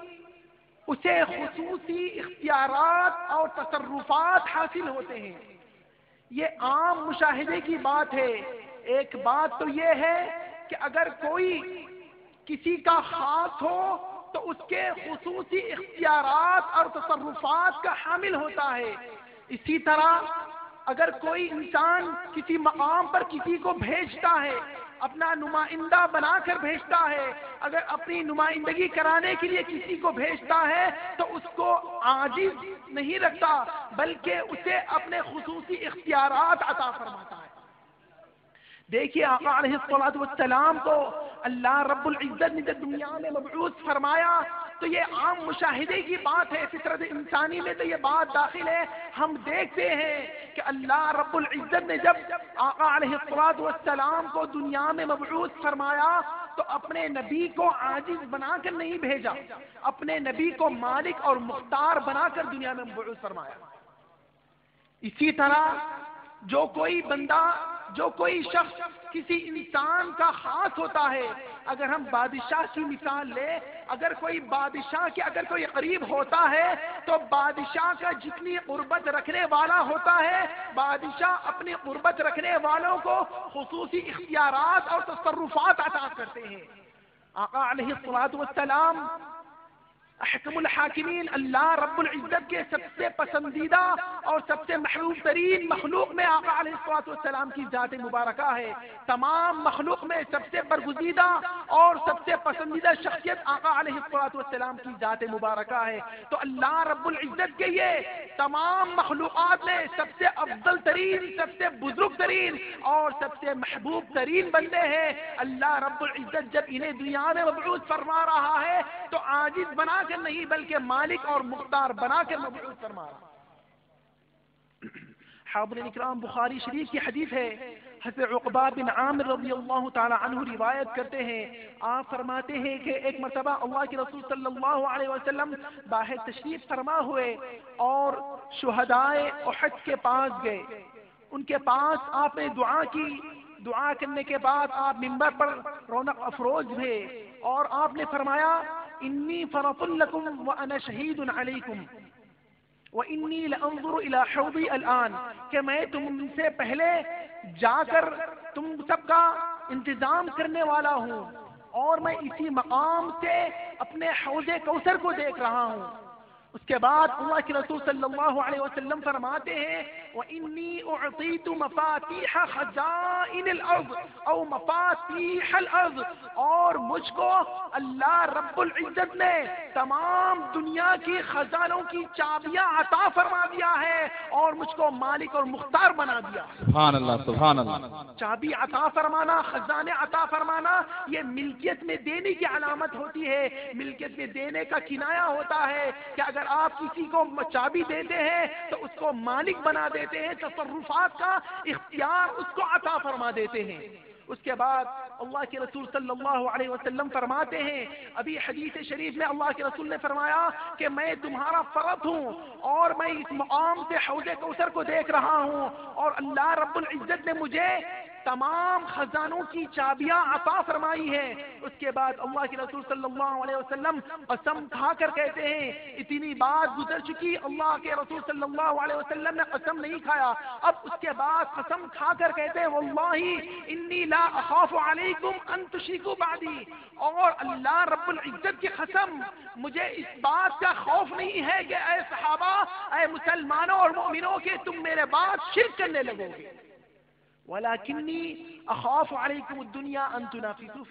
Speaker 7: اسے خصوصی اختیارات اور تصرفات حاصل ہوتے ہیں۔ یہ عام مشاہدے کی بات ہے۔ ایک بات تو یہ ہے کہ اگر کوئی کسی کا خاص ہو تو اس کے خصوصی اختیارات اور تصرفات کا حامل ہوتا ہے۔ اسی طرح اگر کوئی انسان کسی مقام پر کسی کو بھیجتا ہے، اپنا نمائندہ بنا کر بھیجتا ہے، اگر اپنی نمائندگی کرانے کے لیے کسی کو بھیجتا ہے تو اس کو عاجز نہیں رکھتا بلکہ اسے اپنے خصوصی اختیارات عطا فرماتا ہے۔ دیکھیے آقا علیہ الصلوۃ والسلام کو اللہ رب العزت نے جب دنیا میں مبعوث فرمایا تو یہ عام مشاہدے کی بات ہے، فطرت انسانی میں تو یہ بات داخل ہے۔ ہم دیکھتے ہیں کہ اللہ رب العزت نے جب آقا علیہ الصلوۃ والسلام کو دنیا میں مبعوث فرمایا تو اپنے نبی کو عاجز بنا کر نہیں بھیجا، اپنے نبی کو مالک اور مختار بنا کر دنیا میں مبعوث فرمایا۔ اسی طرح جو کوئی بندہ، جو کوئی شخص کسی انسان کا خاص ہوتا ہے، اگر ہم بادشاہ کی مثال لیں، اگر کوئی بادشاہ کے اگر کوئی قریب ہوتا ہے تو بادشاہ کا جتنی قربت رکھنے والا ہوتا ہے، بادشاہ اپنی قربت رکھنے والوں کو خصوصی اختیارات اور تصرفات عطا کرتے ہیں۔ آقا علیہ الصلوۃ والسلام احکم الحاکمین، اللہ رب العزت کے سب سے پسندیدہ اور سب سے محبوب ترین مخلوق میں آقا علیہ الصلوۃ والسلام کی ذات مبارکہ ہے۔ تمام مخلوق میں سب سے برگزیدہ اور سب سے پسندیدہ شخصیت آقا علیہ الصلوۃ والسلام کی ذات مبارکہ ہے۔ تو اللہ رب العزت کے یہ تمام مخلوقات میں سب سے افضل ترین، سب سے بزرگ ترین اور سب سے محبوب ترین بندے ہیں۔ اللہ رب العزت جب انہیں دنیا میں مبعوث فرما رہا ہے تو عاجز بنا کر نہیں بلکہ مالک اور مختار بنا کر مبعوث فرما رہا۔ حاضرین اکرام، بخاری شریف کی حدیث ہے، حضرت عقبہ بن عامر رضی اللہ تعالی عنہ روایت کرتے ہیں، آپ فرماتے ہیں کہ ایک مرتبہ اللہ کے رسول صلی اللہ علیہ وسلم باہر تشریف فرما ہوئے اور شہدائے احد کے پاس گئے۔ ان کے پاس آپ نے دعا کی، دعا کرنے کے بعد آپ منبر پر رونق افروز ہوئے اور آپ نے فرمایا انی فرط لکم وانا شہید علیکم وانی لانظر الی حوضی الان، کہ میں تم سے پہلے جا کر تم سب کا انتظام کرنے والا ہوں اور میں اسی مقام سے اپنے حوض کوثر کو دیکھ رہا ہوں۔ اس کے بعد اللہ کے رسول صلی اللہ علیہ وسلم فرماتے ہیں وَإِنِّي أُعْطِيتُ مَفَاتِيحَ خَزَائِنِ الْأَرْضِ او مفاتیح الارض، اور مجھ کو اللہ رب العزت نے تمام دنیا کی خزانوں کی چابیاں عطا فرما دیا ہے اور مجھ کو مالک اور مختار بنا دیا۔
Speaker 2: سبحان اللہ سبحان اللہ۔
Speaker 7: چابی عطا فرمانا، خزانے عطا فرمانا، یہ ملکیت میں دینے کی علامت ہوتی ہے، ملکیت میں دینے کا کنایا ہوتا ہے کہ اگر آپ کسی کو چابی دیتے ہیں تو اس کو مالک بنا دیتے ہیں، تصرفات کا اختیار اس کو عطا فرما دیتے ہیں۔ اس کے بعد اللہ کے رسول صلی اللہ علیہ وسلم فرماتے ہیں، ابھی حدیث شریف میں اللہ کے رسول نے فرمایا کہ میں تمہارا فرد ہوں اور میں اس مقام سے حوض کوثر کو دیکھ رہا ہوں، اور اللہ رب العزت نے مجھے تمام خزانوں کی چابیاں عطا فرمائی ہیں۔ اس کے بعد اللہ کے رسول صلی اللہ علیہ وسلم قسم کھا کر کہتے ہیں، اتنی بات گزر چکی، اللہ کے رسول صلی اللہ علیہ وسلم نے قسم نہیں کھایا، اب اس کے بعد قسم کھا کر کہتے ہیں واللہ انی لا اخاف علیکم ان تشرکوا بعدی، اور اللہ رب العزت کی قسم مجھے اس بات کا خوف نہیں ہے کہ اے صحابہ، اے مسلمانوں اور مومنوں کہ تم میرے بعد شرک کرنے لگو گے، وَلَكِنِّي أَخَافُ عَلَيْكُمُ الدُّنْيَا أَن تُنَافِسُوا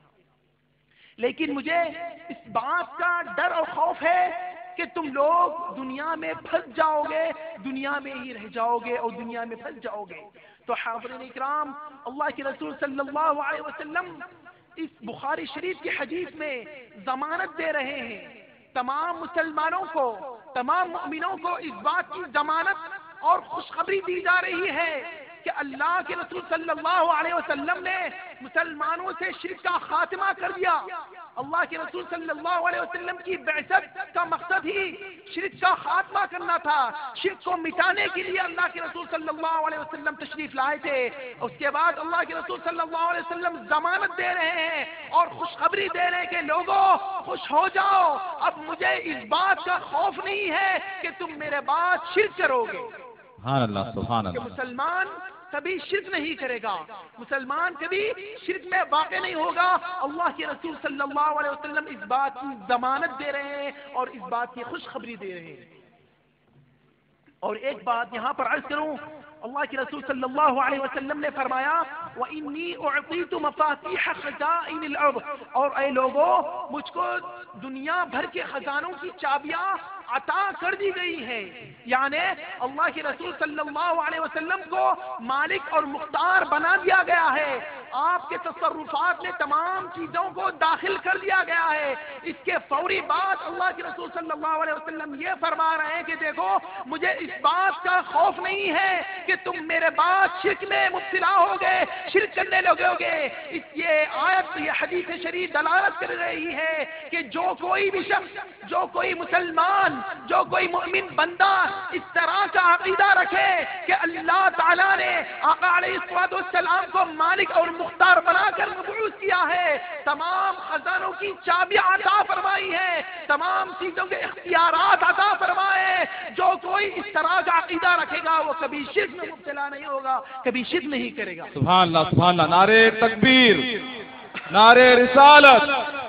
Speaker 7: فِيهَا، لیکن مجھے اس بات کا ڈر اور خوف ہے کہ تم لوگ دنیا میں پھنس جاؤ گے، دنیا میں ہی رہ جاؤ گے اور دنیا میں پھنس جاؤ گے۔ تو حاضرین اکرام، اللہ کے رسول صلی اللہ علیہ وسلم اس بخاری شریف کی حدیث میں ضمانت دے رہے ہیں، تمام مسلمانوں کو، تمام مومنوں کو اس بات کی ضمانت اور خوشخبری دی جا رہی ہے کہ اللہ کے رسول صلی اللہ علیہ وسلم نے مسلمانوں سے شرک کا خاتمہ کر دیا۔ اللہ کے رسول صلی اللہ علیہ وسلم کی بعثت کا مقصد ہی شرک کا خاتمہ کرنا تھا، شرک کو مٹانے کے لیے اللہ کے رسول صلی اللہ علیہ وسلم تشریف لائے تھے۔ اس کے بعد اللہ کے رسول صلی اللہ علیہ وسلم ضمانت دے رہے ہیں اور خوشخبری دے رہے ہیں کہ لوگوں خوش ہو جاؤ، اب مجھے اس بات کا خوف نہیں ہے کہ تم میرے بعد شرک کرو گے۔
Speaker 2: سبحان اللہ سبحان
Speaker 7: کہ
Speaker 2: اللہ۔
Speaker 7: مسلمان کبھی شرک نہیں کرے گا، مسلمان کبھی شرک میں واقع نہیں ہوگا۔ اللہ کے رسول صلی اللہ علیہ وسلم اس بات کی ضمانت دے رہے ہیں اور اس بات کی خوشخبری دے رہے ہیں۔ اور ایک بات یہاں پر عرض کروں، اللہ کے رسول صلی اللہ علیہ وسلم نے فرمایا وَإِنِّي أُعْطِيتُ مَفَاتِيحَ خَزَائِنِ الْأَرْضِ، اور اے لوگوں مجھ کو دنیا بھر کے خزانوں کی چابیاں عطا کر دی گئی ہیں، یعنی اللہ کے رسول صلی اللہ علیہ وسلم کو مالک اور مختار بنا دیا گیا ہے، آپ کے تصرفات میں تمام چیزوں کو داخل کر دیا گیا ہے۔ اس کے فوری بعد اللہ کے رسول صلی اللہ علیہ وسلم یہ فرما رہے ہیں کہ دیکھو مجھے اس بات کا خوف نہیں ہے کہ تم میرے بعد شرک میں مبتلا ہو گئے، شرک کرنے لگو گے۔ اس یہ آیت، یہ حدیث شریف دلالت کر رہی ہے کہ جو کوئی بھی شخص، جو کوئی مسلمان، جو کوئی مومن بندہ اس طرح کا عقیدہ رکھے کہ اللہ تعالیٰ نے آقا علیہ الصلوۃ والسلام کو مالک اور مختار بنا کر مبعوث کیا ہے، تمام خزانوں کی چابیاں عطا فرمائی ہے، تمام چیزوں کے اختیارات عطا فرمائے، جو کوئی اس طرح کا عقیدہ رکھے گا وہ کبھی شرک میں مبتلا نہیں ہوگا، کبھی شرک نہیں کرے گا۔
Speaker 2: سبحان اللہ سبحان اللہ۔ نعرے تکبیر، نعرے رسالت۔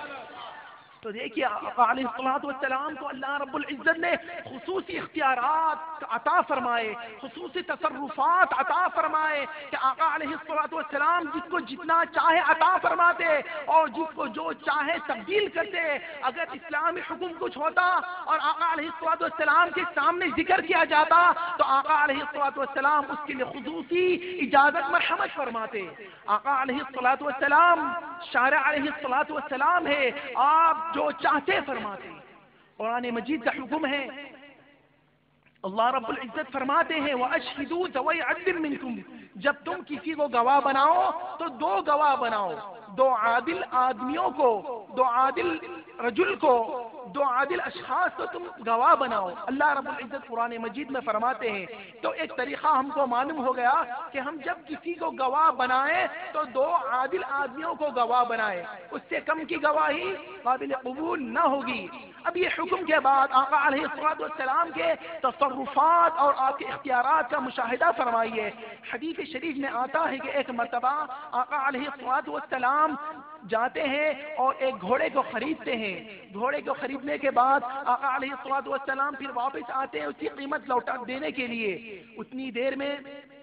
Speaker 7: تو دیکھیے آقا علیہ الصلوۃ والسلام کو اللہ رب العزت نے خصوصی اختیارات عطا فرمائے، خصوصی تصرفات عطا فرمائے کہ آقا علیہ الصلوۃ والسلام جس کو جتنا چاہے عطا فرماتے اور جس کو جو چاہے تبدیل کرتے۔ اگر اسلامی حکم کچھ ہوتا اور آقا علیہ الصلوۃ والسلام کے سامنے ذکر کیا جاتا تو آقا علیہ الصلوۃ والسلام اس کے لیے خصوصی اجازت مرحمت فرماتے۔ آقا علیہ الصلوۃ والسلام شارع علیہ الصلوۃ والسلام ہے، آپ جو چاہتے فرماتے۔ قرآن مجید کا حکم ہے، اللہ رب العزت فرماتے ہیں وَأَشْهِدُوا ذَوَيْ عَدْلٍ مِّنْكُمْ، جب تم کسی کو گواہ بناؤ تو دو گواہ بناؤ، دو عادل آدمیوں کو، دو عادل رجل کو، دو عادل اشخاص کو تم گواہ بناؤ۔ اللہ رب العزت قرآن مجید میں فرماتے ہیں۔ تو ایک طریقہ ہم کو معلوم ہو گیا کہ ہم جب کسی کو گواہ بنائیں تو دو عادل آدمیوں کو گواہ بنائیں، اس سے کم کی گواہی قابل قبول نہ ہوگی۔ اب یہ حکم کے بعد آقا علیہ الصلوۃ والسلام کے تصرفات اور آپ کے اختیارات کا مشاہدہ فرمائیے۔ حدیث شریف میں آتا ہے کہ ایک مرتبہ آقا علیہ الصلوۃ والسلام جاتے ہیں اور ایک گھوڑے کو خریدتے ہیں. گھوڑے کو خریدنے کے بعد آقا علیہ الصلوۃ والسلام پھر واپس آتے ہیں اس کی قیمت لوٹا دینے کے لیے. اتنی دیر میں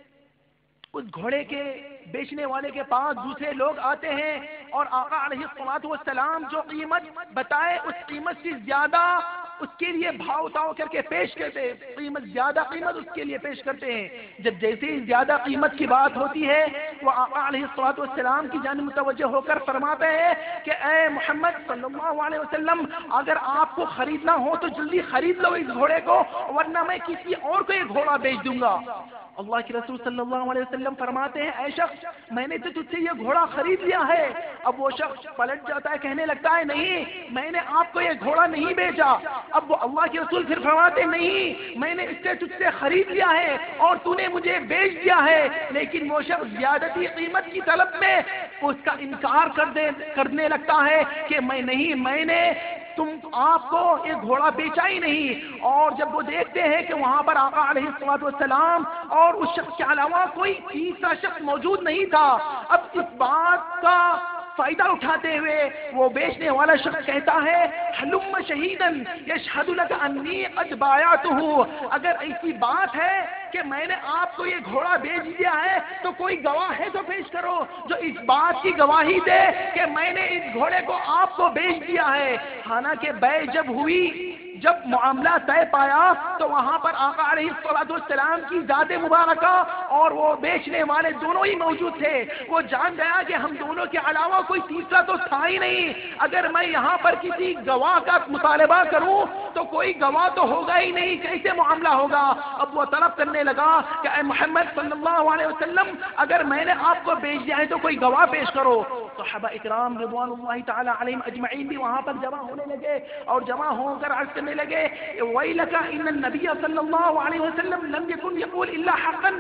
Speaker 7: اس گھوڑے کے بیچنے والے کے پاس دوسرے لوگ آتے ہیں اور آقا علیہ الصلوۃ والسلام جو قیمت بتائے اس قیمت سے زیادہ اس کے لیے بھاؤ تاؤ کر کے پیش کرتے ہیں. قیمت زیادہ قیمت اس کے لیے پیش کرتے ہیں. جب جیسے ہی زیادہ قیمت کی بات ہوتی ہے وہ آقا علیہ الصلوۃ والسلام کی جانب متوجہ ہو کر فرماتے ہیں کہ اے محمد صلی اللہ علیہ وسلم اگر آپ کو خریدنا ہو تو جلدی خرید لو اس گھوڑے کو ورنہ میں کسی اور کو یہ گھوڑا بیچ دوں گا. اللہ کے رسول صلی اللہ علیہ وسلم فرماتے ہیں اے شخص میں نے تو تجھ سے یہ گھوڑا خرید لیا ہے. اب وہ شخص پلٹ جاتا ہے کہنے لگتا ہے نہیں میں نے آپ کو یہ گھوڑا نہیں بیچا. اب وہ اللہ کے رسول پھر فرماتے نہیں میں نے اس سے تجھ سے خرید لیا ہے اور تو نے مجھے بیچ دیا ہے. لیکن وہ شخص زیادتی قیمت کی طلب میں اس کا انکار کر دے کرنے لگتا ہے کہ میں نہیں میں نے تم آپ کو یہ گھوڑا بیچا ہی نہیں. اور جب وہ دیکھتے ہیں کہ وہاں پر آقا علیہ الصلوۃ والسلام اور اس شخص کے علاوہ کوئی تیسرا شخص موجود نہیں تھا اب اس بات کا فائدہ اٹھاتے ہوئے وہ بیچنے والا شخص کہتا ہے حلم شہیدن یشہد لک انی قد بایعتہ. اگر ایسی بات ہے کہ میں نے آپ کو یہ گھوڑا بیچ دیا ہے تو کوئی گواہ ہے تو پیش کرو جو اس بات کی گواہی دے کہ میں نے اس گھوڑے کو آپ کو بیچ دیا ہے. حالانکہ بیع جب ہوئی جب معاملہ طے پایا تو وہاں پر آقا علیہ الصلوۃ والسلام کی ذات مبارکہ اور وہ بیچنے والے دونوں ہی موجود تھے. وہ جان گیا کہ ہم دونوں کے علاوہ کوئی تیسرا تو تھا ہی نہیں. اگر میں یہاں پر کسی گواہ کا مطالبہ کروں تو کوئی گواہ تو ہوگا ہی نہیں, کیسے معاملہ ہوگا. اب وہ طلب کرنے لگا کہ اے محمد صلی اللہ علیہ وسلم اگر میں نے آپ کو بیچ دیا ہے تو کوئی گواہ پیش کرو. صحابہ اکرام رضوان اللہ تعالی علیہم اجمعین بھی وہاں پر جمع ہونے لگے اور جمع ہو کر عرض کرنے لگے ویلک ان النبی صلی اللہ علیہ وسلم لم یکن یقول الا حقا.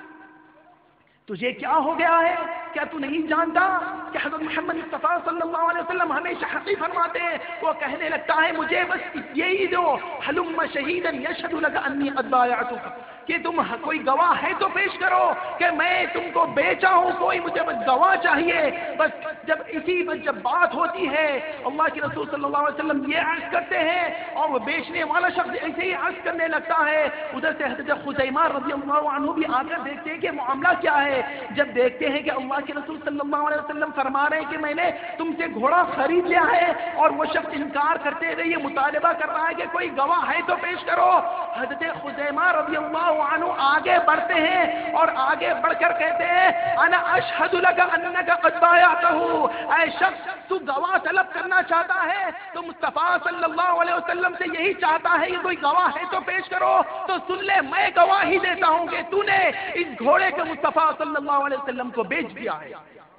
Speaker 7: تجھے کیا ہو گیا ہے؟ کیا تو نہیں جانتا کہ حضرت محمد مصطفیٰ صلی اللہ علیہ وسلم ہمیشہ حقی فرماتے ہیں. وہ کہنے لگتا ہے مجھے بس یہی دو حلم شہیدن یشہد لک انی قد بایعتک کہ تم کوئی گواہ ہے تو پیش کرو کہ میں تم کو بیچا ہوں, کوئی مجھے بس گواہ چاہیے. بس جب اسی بس جب بات ہوتی ہے اللہ کے رسول صلی اللہ علیہ وسلم یہ عرض کرتے ہیں اور وہ بیچنے والا شخص ایسے ہی عرض کرنے لگتا ہے. ادھر سے حضرت خزیمہ رضی اللہ عنہ بھی آ کر دیکھتے ہیں کہ معاملہ کیا ہے. جب دیکھتے ہیں کہ اللہ کے رسول صلی اللہ علیہ وسلم فرما رہے ہیں کہ میں نے تم سے گھوڑا خرید لیا ہے اور وہ شخص انکار کرتے ہوئے یہ مطالبہ کر رہا ہے کہ کوئی گواہ ہے تو پیش کرو. حضرت خزیمہ رضی اللہ عنہ آگے بڑھتے ہیں اور آگے بڑھ کر کہتے ہیں انا اشہد لک انک قد بایعتہ. اے شخص تو گواہ طلب کرنا چاہتا ہے تو مصطفیٰ صلی اللہ علیہ وسلم سے یہی چاہتا ہے کہ کوئی گواہ ہے تو پیش کرو. تو سن لے میں گواہی دیتا ہوں کہ تو نے اس گھوڑے کو مصطفیٰ صلی اللہ علیہ وسلم کو بیچ دیا ہے.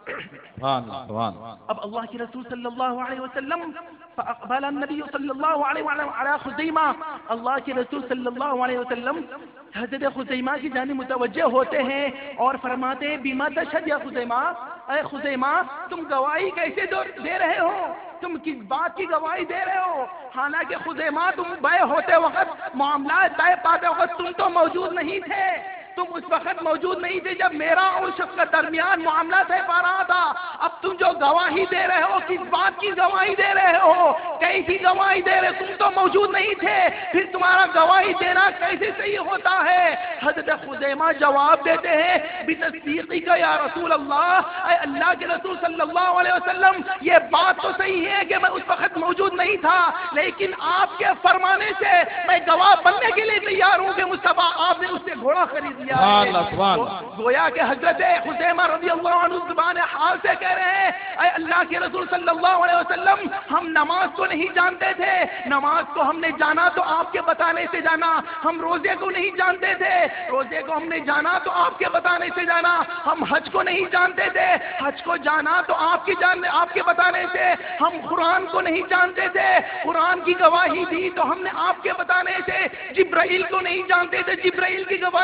Speaker 7: اب اللہ کے رسول صلی اللہ علیہ وسلم فاقبل النبی صلی اللہ علیہ وسلم علی خزیمہ. اللہ کے رسول صلی اللہ علیہ وسلم حضرت خزیمہ کی جانب متوجہ ہوتے ہیں اور فرماتے ہیں بما تشہد یا خزیمہ. اے خزیمہ تم گواہی کیسے دے رہے ہو, تم کس بات کی گواہی دے رہے ہو؟ حالانکہ خزیمہ تم بیع ہوتے وقت معاملات طے پاتے وقت تم تو موجود نہیں تھے. تم اس وقت موجود نہیں تھے جب میرا اور شخص کا درمیان معاملہ طے پا رہا تھا. اب تم جو گواہی دے رہے ہو کس بات کی گواہی دے رہے ہو, کیسی گواہی دے رہے, تم تو موجود نہیں تھے, پھر تمہارا گواہی دینا کیسے صحیح ہوتا ہے؟ حضرت خزیمہ جواب دیتے ہیں بتصدیقک یا رسول اللہ. اے اللہ کے رسول صلی اللہ علیہ وسلم یہ بات تو صحیح ہے کہ میں اس وقت موجود نہیں تھا, لیکن آپ کے فرمانے سے میں گواہ بننے کے لیے تیار ہوں کہ مصطفیٰ آپ نے اس سے گھوڑا خرید. گویا کہ حضرت خزیمہ رضی اللہ عنہ زبان حال سے کہہ رہے ہیں اے اللہ کے رسول صلی اللہ علیہ وسلم ہم نماز کو نہیں جانتے تھے, نماز کو ہم نے جانا تو آپ کے بتانے سے جانا. ہم روزے کو نہیں جانتے تھے, روزے کو ہم نے جانا تو آپ کے بتانے سے جانا. ہم حج کو نہیں جانتے تھے, حج کو جانا تو آپ کی جان آپ کے بتانے سے. ہم قرآن کو نہیں جانتے تھے, قرآن کی گواہی دی تو ہم نے آپ کے بتانے سے. جبرائیل کو نہیں جانتے تھے, جبرائیل کی گواہی دی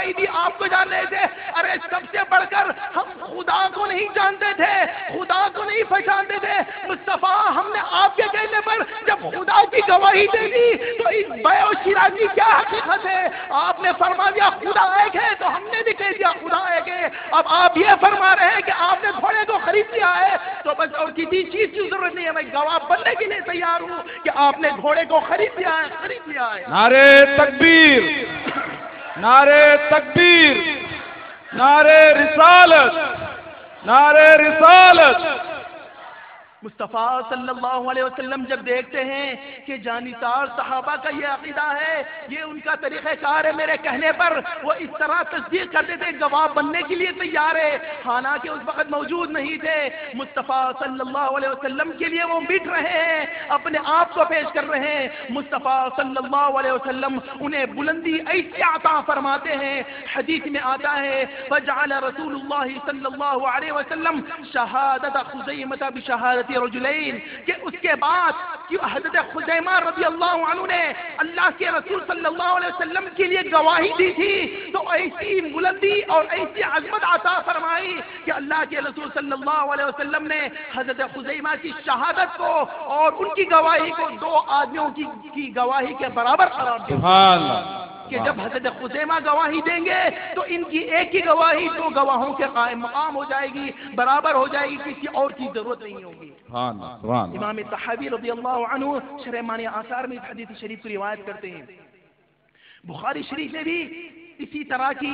Speaker 7: آپ کو جان رہے تھے. ارے سب سے بڑھ کر ہم خدا کو نہیں جانتے تھے, خدا کو نہیں پہچانتے تھے. مصطفیٰ ہم نے آپ کے کہنے پر جب خدا کی گواہی دے دی تو اس بیع و شراء کی کیا حقیقت ہے؟ آپ نے فرما دیا خدا ایک ہے, تو ہم نے بھی کہہ دیا خدا ایک ہے. اب آپ یہ فرما رہے ہیں کہ آپ نے گھوڑے کو خرید لیا ہے, تو بس اور کسی چیز کی ضرورت نہیں ہے. میں گواہ بننے کے لیے تیار ہوں کہ آپ نے گھوڑے کو خرید لیا ہے, خرید لیا ہے.
Speaker 2: نعرے تکبیر, نعرے تکبیر, نعرے رسالت, نعرے رسالت.
Speaker 7: مصطفیٰ صلی اللہ علیہ وسلم جب دیکھتے ہیں کہ جانثار صحابہ کا یہ عقیدہ ہے, یہ ان کا طریقہ کار ہے, میرے کہنے پر وہ اس طرح تصدیق کرتے تھے, گواہ بننے کے لیے تیار ہے, حالانکہ اس وقت موجود نہیں تھے. مصطفیٰ صلی اللہ علیہ وسلم کے لیے وہ مٹ رہے ہیں, اپنے آپ کو پیش کر رہے ہیں. مصطفیٰ صلی اللہ علیہ وسلم انہیں بلندی ایسی عطا فرماتے ہیں. حدیث میں آتا ہے فجعل رسول اللہ صلی اللہ علیہ وسلم شہادت خزیمہ بشہادت رجلین, کہ اس کے بعد کہ حضرت خزیمہ رضی اللہ عنہ نے اللہ کے رسول صلی اللہ علیہ وسلم کے لیے گواہی دی تھی, تو ایسی بلندی اور ایسی عظمت عطا فرمائی کہ اللہ کے رسول صلی اللہ علیہ وسلم نے حضرت خزیمہ کی شہادت کو اور ان کی گواہی کو دو آدمیوں کی, کی گواہی کے برابر قرار دیا.
Speaker 2: سبحان اللہ.
Speaker 7: کہ جب حضرت خزیمہ گواہی دیں گے تو ان کی ایک ہی گواہی دو گواہوں کے قائم مقام ہو جائے گی, برابر ہو جائے گی, کسی اور کی ضرورت نہیں ہوگی. امام طحاوی رضی اللہ عنہ شرح معنی آثار میں اس حدیث شریف کی روایت کرتے ہیں. بخاری شریف میں بھی اسی طرح کی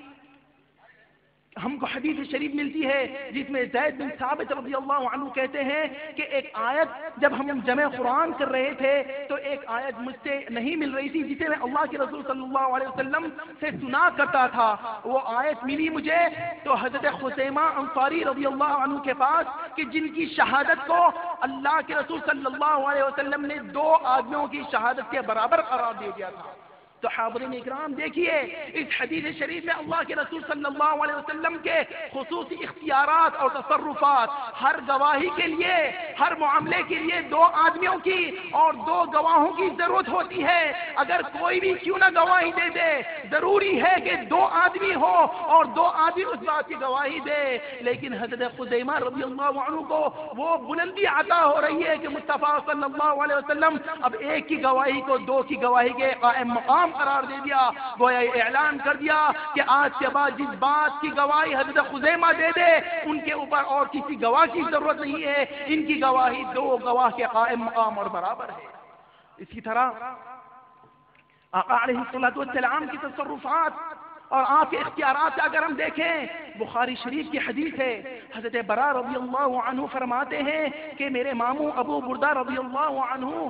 Speaker 7: ہم کو حدیث شریف ملتی ہے جس میں زید بن ثابت رضی اللہ عنہ کہتے ہیں کہ ایک آیت جب ہم جمع قرآن کر رہے تھے تو ایک آیت مجھ سے نہیں مل رہی تھی جسے میں اللہ کے رسول صلی اللہ علیہ وسلم سے سنا کرتا تھا. وہ آیت ملی مجھے تو حضرت خزیمہ انصاری رضی اللہ عنہ کے پاس کہ جن کی شہادت کو اللہ کے رسول صلی اللہ علیہ وسلم نے دو آدمیوں کی شہادت کے برابر قرار دے دیا تھا. تو حاضرین اکرام دیکھیے اس حدیث شریف میں اللہ کے رسول صلی اللہ علیہ وسلم کے خصوصی اختیارات اور تصرفات, ہر گواہی کے لیے, ہر معاملے کے لیے دو آدمیوں کی اور دو گواہوں کی ضرورت ہوتی ہے. اگر کوئی بھی کیوں نہ گواہی دے دے, ضروری ہے کہ دو آدمی ہو اور دو آدمی اس بات کی گواہی دے. لیکن حضرت خزیمہ رضی اللہ عنہ کو وہ بلندی عطا ہو رہی ہے کہ مصطفیٰ صلی اللہ علیہ وسلم اب ایک کی گواہی کو دو کی گواہی کے قائم مقام قرار دے دیا. گویا اعلان کر دیا کہ آج کے بعد جس بات کی گواہی حضرت خزیمہ دے دے ان کے اوپر اور کسی گواہ کی ضرورت نہیں ہے, ان کی گواہی دو گواہ کے قائم مقام اور برابر ہے. اسی طرح آقا علیہ الصلوۃ والسلام کی تصرفات اور آپ کے اختیارات اگر ہم دیکھیں, بخاری شریف کی حدیث ہے, حضرت برا رضی اللہ عنہ فرماتے ہیں کہ میرے ماموں ابو بردہ رضی اللہ عنہ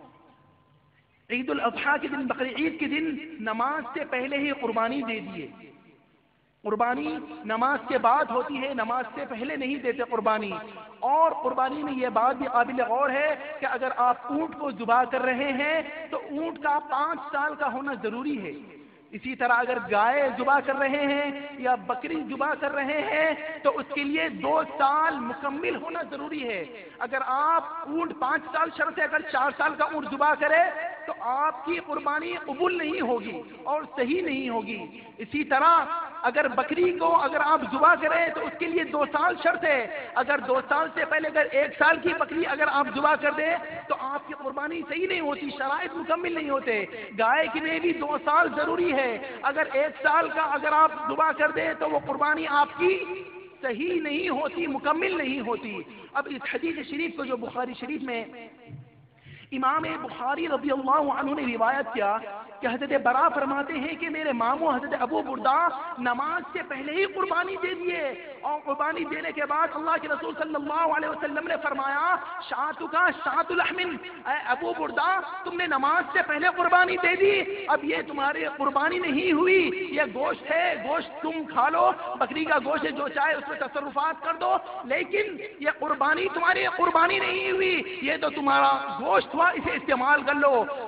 Speaker 7: عید الاضحیٰ کے دن, بقر عید کے دن نماز سے پہلے ہی قربانی دے دیے. قربانی نماز کے بعد ہوتی ہے, نماز سے پہلے نہیں دیتے قربانی. اور قربانی میں یہ بات بھی قابل غور ہے کہ اگر آپ اونٹ کو ذبح کر رہے ہیں تو اونٹ کا پانچ سال کا ہونا ضروری ہے. اسی طرح اگر گائے ذبح کر رہے ہیں یا بکری ذبح کر رہے ہیں تو اس کے لیے دو سال مکمل ہونا ضروری ہے. اگر آپ اونٹ پانچ سال شرط ہے, اگر چار سال کا اونٹ ذبح کرے تو آپ کی قربانی قبول نہیں ہوگی اور صحیح نہیں ہوگی. اسی طرح اگر بکری کو اگر آپ ذبح کریں تو اس کے لیے دو سال شرط ہے. اگر دو سال سے پہلے اگر ایک سال کی بکری اگر آپ ذبح کر دیں تو آپ کی قربانی صحیح نہیں ہوتی, شرائط مکمل نہیں ہوتے. گائے کے لیے بھی دو سال ضروری ہے. اگر ایک سال کا اگر آپ ذبح کر دیں تو وہ قربانی آپ کی صحیح نہیں ہوتی, مکمل نہیں ہوتی. اب اس حدیث شریف کو جو بخاری شریف میں امام بخاری رضی اللہ عنہ نے روایت کیا کہ حضرت برا فرماتے ہیں کہ میرے ماموں حضرت ابو بردہ نماز سے پہلے ہی قربانی دے دیے, اور قربانی دینے کے بعد اللہ کے رسول صلی اللہ علیہ وسلم نے فرمایا شاتو کا شات الحمن, اے ابو بردہ تم نے نماز سے پہلے قربانی دے دی, اب یہ تمہاری قربانی نہیں ہوئی, یہ گوشت ہے, گوشت تم کھا لو, بکری کا گوشت ہے, جو چاہے اس میں تصرفات کر دو, لیکن یہ قربانی تمہاری قربانی نہیں ہوئی, یہ تو تمہارا گوشت ہوا, اسے استعمال کر لو.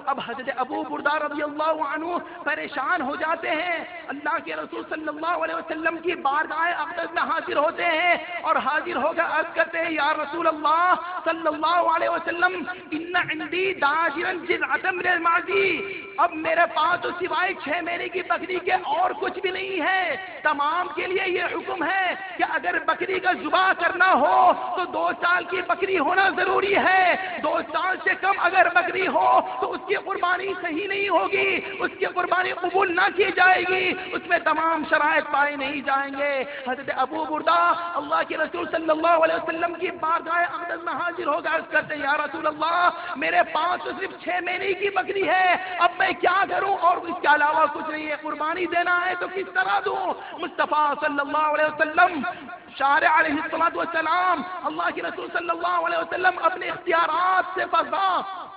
Speaker 7: اب حضرت ابو بردہ رضی اللہ عنہ پریشان ہو جاتے ہیں، اللہ کے رسول صلی اللہ علیہ وسلم کی بارگاہ اقدس میں حاضر ہوتے ہیں اور حاضر ہو کر عرض کرتے ہیں یا رسول اللہ صلی اللہ علیہ وسلم ان عندی داجرا جذعۃ من المعزی، اب میرے پاس تو سوائے چھ مہینے کی بکری کے اور کچھ بھی نہیں ہے، تمام کے لیے یہ حکم ہے کہ اگر بکری کا ذبح کرنا ہو تو دو سال کی بکری ہونا ضروری ہے، دو سال سے کم اگر بکری ہو تو اس کی قربانی صحیح نہیں ہوگی، اس کی قربانی قبول نہ کی جائے گی، اس میں تمام شرائط پائے نہیں جائیں گے۔ حضرت ابو بردہ اللہ کے رسول صلی اللہ علیہ وسلم کی بارگاہ اقدس میں حاضر ہو کر عرض کرتے ہیں یا رسول اللہ میرے پاس تو صرف چھ مہینے کی بکری ہے، اب میں کیا کروں اور اس کے علاوہ کچھ نہیں ہے، قربانی دینا ہے تو کس طرح دوں؟ مصطفیٰ صلی اللہ علیہ وسلم شارع علیہ الصلوۃ والسلام اللہ کے رسول صلی اللہ علیہ وسلم اپنے اختیارات سے فرما